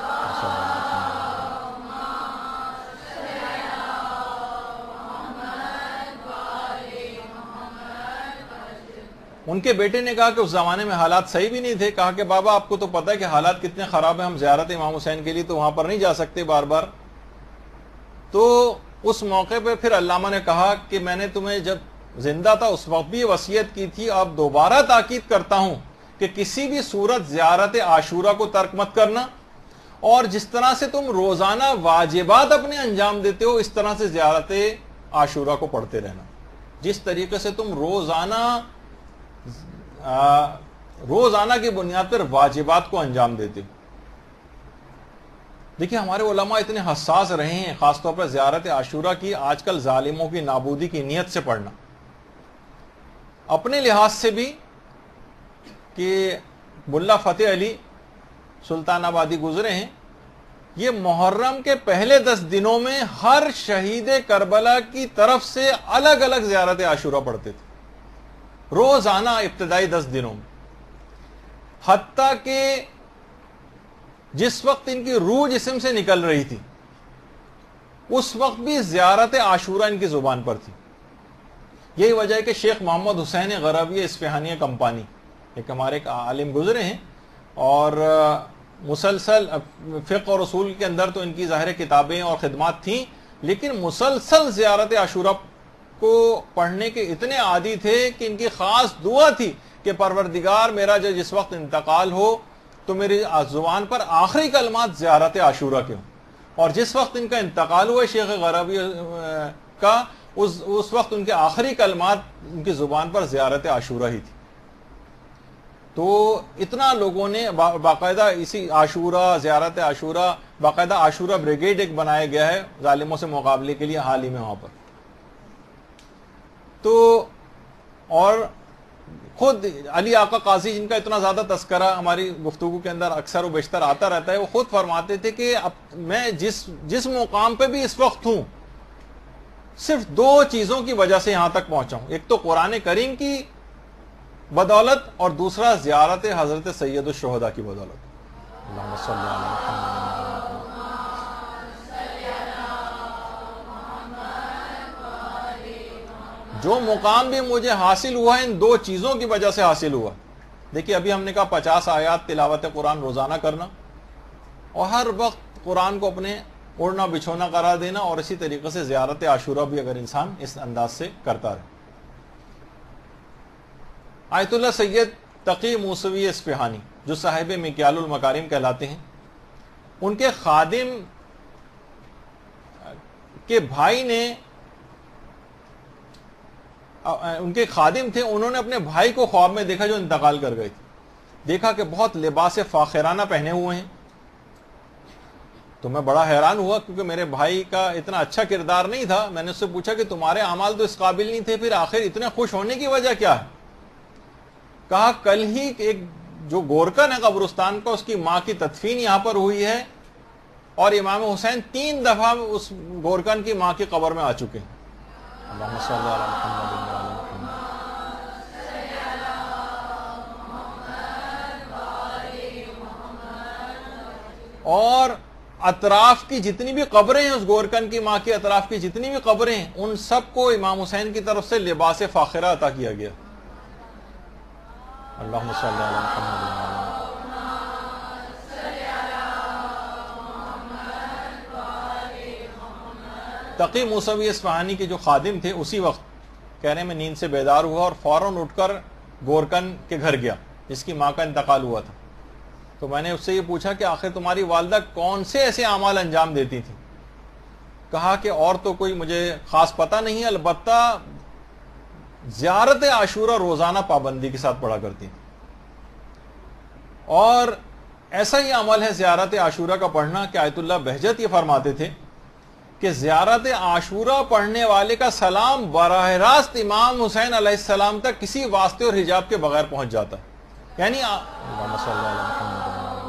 ان کے بیٹے نے کہا کہ اس زمانے میں حالات صحیح بھی نہیں تھے. کہا کہ بابا آپ کو تو پتہ ہے کہ حالات کتنے خراب ہیں، ہم زیارت امام حسین کے لیے تو وہاں پر نہیں جا سکتے بار بار. تو اس موقع پہ پھر علامہ نے کہا کہ میں نے تمہیں جب زندہ تھا اس وقت بھی وصیت کی تھی، اب دوبارہ تاکید کرتا ہوں کہ کسی بھی صورت زیارت عاشورہ کو ترک مت کرنا، اور جس طرح سے تم روزانہ واجبات اپنے انجام دیتے ہو اس طرح سے زیارت عاشورہ کو پڑھتے رہنا. جس طریقے سے تم روزانہ روزانہ کی بنیاد پر واجبات کو انجام دیتے ہو. دیکھیں ہمارے علماء اتنے حساس رہے ہیں خاص طور پر زیارت عاشورہ کی آج کل ظالموں کی نابودی کی نیت سے پڑھنا. اپنے لحاظ سے بھی کہ ملا فتح علی سلطان آبادی گزرے ہیں، یہ محرم کے پہلے دس دنوں میں ہر شہید کربلا کی طرف سے الگ الگ زیارت عاشورہ پڑھتے تھے روزانہ ابتدائی دس دنوں میں. حتیٰ کہ جس وقت ان کی روح جسم سے نکل رہی تھی اس وقت بھی زیارت عاشورہ ان کی زبان پر تھی. یہی وجہ ہے کہ شیخ محمد حسین غربی اصفہانی کمپانی ایک ہمارے ایک عالم گزرے ہیں، اور مسلسل فقہ اور اصول کے اندر تو ان کی ظاہر کتابیں اور خدمات تھیں، لیکن مسلسل زیارت عاشورہ کو پڑھنے کے اتنے عادی تھے کہ ان کی خاص دعا تھی کہ پروردگار میرا جو جس وقت انتقال ہو تو میری زبان پر آخری کلمات زیارت عاشورہ کے ہوں. اور جس وقت ان کا انتقال ہوا شیخ غربی کا اس اس وقت ان کے آخری کلمات ان کی زبان پر زیارت عاشورہ ہی تھی. تو اتنا لوگوں نے باقاعدہ اسی عاشورہ زیارت عاشورہ باقاعدہ عاشورہ بریگیڈ ایک بنایا گیا ہے ظالموں سے مقابلے کے لیے حال ہی میں وہاں پر. تو اور خود علی آقا قاضی جن کا اتنا زیادہ تذکرہ ہماری گفتگو کے اندر اکثر و بیشتر آتا رہتا ہے، وہ خود فرماتے تھے کہ اب میں جس جس مقام پہ بھی اس وقت ہوں صرف دو چیزوں کی وجہ سے یہاں تک پہنچا ہوں، ایک تو قرآن کریم کی بدولت اور دوسرا زیارت حضرت سید الشہداء کی بدولت. اللہم صلی علی محمد. جو مقام بھی مجھے حاصل ہوا ہے ان دو چیزوں کی وجہ سے حاصل ہوا. دیکھیے ابھی ہم نے کہا پچاس آیات تلاوت قرآن روزانہ کرنا اور ہر وقت قرآن کو اپنے اڑنا بچھونا قرار دینا، اور اسی طریقے سے زیارت عاشورہ بھی اگر انسان اس انداز سے کرتا رہے. آیت اللہ سید تقی موسوی اصفہانی جو صاحب مکیال المکارم کہلاتے ہیں، ان کے خادم کے بھائی نے ان کے خادم تھے، انہوں نے اپنے بھائی کو خواب میں دیکھا جو انتقال کر گئے تھے. دیکھا کہ بہت لباس فاخرانہ پہنے ہوئے ہیں. تو میں بڑا حیران ہوا کیونکہ میرے بھائی کا اتنا اچھا کردار نہیں تھا. میں نے اس سے پوچھا کہ تمہارے اعمال تو اس قابل نہیں تھے، پھر آخر اتنے خوش ہونے کی وجہ کیا ہے؟ کہا کل ہی ایک جو گورکن ہے قبرستان کا، اس کی ماں کی تدفین یہاں پر ہوئی ہے، اور امام حسین تین دفعہ اس گورکن کی ماں کی قبر میں آ چکے ہیں. اللہم صلی علی محمد. اور اطراف کی جتنی بھی قبریں ہیں، اس گورکن کی ماں کی اطراف کی جتنی بھی قبریں ہیں، ان سب کو امام حسین کی طرف سے لباس فاخرہ عطا کیا گیا. اللہم صلی علی محمد. تقی موسوی اصفہانی کے جو خادم تھے اسی وقت کہنے میں نیند سے بیدار ہوا اور فوراً اٹھ کر گورکن کے گھر گیا جس کی ماں کا انتقال ہوا تھا. تو میں نے اس سے یہ پوچھا کہ آخر تمہاری والدہ کون سے ایسے اعمال انجام دیتی تھی؟ کہا کہ اور تو کوئی مجھے خاص پتہ نہیں، البتہ زیارت عاشورہ روزانہ پابندی کے ساتھ پڑھا کرتی تھی. اور ایسا ہی عمل ہے زیارت عاشورہ کا پڑھنا کہ آیت اللہ بہجت یہ فرماتے تھے کہ زیارت عاشورہ پڑھنے والے کا سلام براہ راست امام حسین علیہ السلام تک کسی واسطے اور حجاب کے بغیر پہنچ جاتا ہے. یعنی اللہم صلی علی محمد.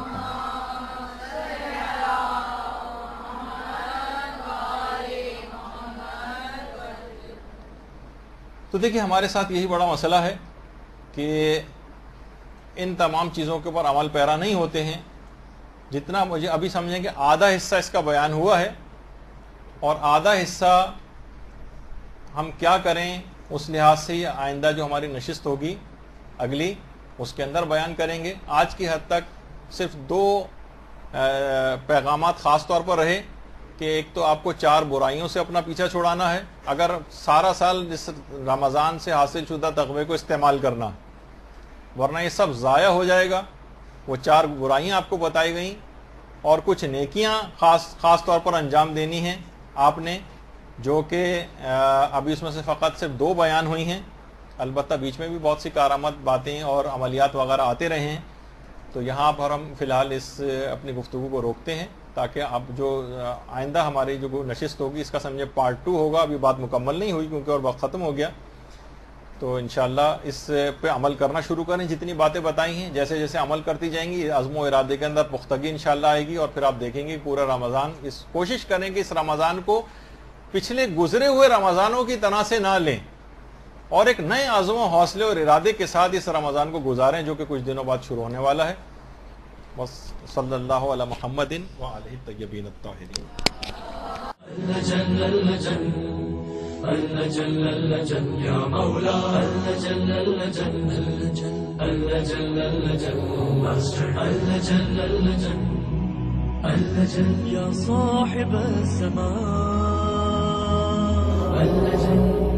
تو دیکھیں ہمارے ساتھ یہی بڑا مسئلہ ہے کہ ان تمام چیزوں کے اوپر عمل پیرا نہیں ہوتے ہیں. جتنا مجھے ابھی سمجھیں کہ آدھا حصہ اس کا بیان ہوا ہے اور آدھا حصہ ہم کیا کریں اس لحاظ سے یہ آئندہ جو ہماری نشست ہوگی اگلی اس کے اندر بیان کریں گے. آج کی حد تک صرف دو پیغامات خاص طور پر رہے کہ ایک تو آپ کو چار برائیوں سے اپنا پیچھا چھڑانا ہے، اگر سارا سال اس رمضان سے حاصل شدہ تقوی کو استعمال کرنا، ورنہ یہ سب ضائع ہو جائے گا. وہ چار برائیاں آپ کو بتائی گئیں اور کچھ نیکیاں خاص خاص طور پر انجام دینی ہیں آپ نے، جو کہ ابھی اس میں سے فقط صرف دو بیان ہوئی ہیں. البتہ بیچ میں بھی بہت سی کارآمد باتیں اور عملیات وغیرہ آتے رہے ہیں. تو یہاں پر ہم فی الحال اس اپنی گفتگو کو روکتے ہیں تاکہ اب جو آئندہ ہماری جو نشست ہوگی اس کا سمجھے پارٹ ٹو ہوگا. ابھی بات مکمل نہیں ہوئی کیونکہ اور وقت ختم ہو گیا. تو انشاءاللہ اس پہ عمل کرنا شروع کریں. جتنی باتیں بتائی ہیں جیسے جیسے عمل کرتی جائیں گی عزم و ارادے کے اندر پختگی انشاءاللہ آئے گی اور پھر آپ دیکھیں گے پورا رمضان اس کوشش کریں کہ اس رمضان کو پچھلے گزرے ہوئے رمضانوں کی طرح سے نہ لیں اور ایک نئے عزم و حوصلے اور ارادے کے ساتھ اس رمضان کو گزاریں جو کہ کچھ دنوں بعد شروع ہونے والا ہے. بس صلی اللہ علی محمد وعلیہ الطیبین الطاہرین. اللجل اللجل یا مولا اللجل اللجل اللجل اللجل اللجل اللجل اللجل یا صاحب السماء اللجل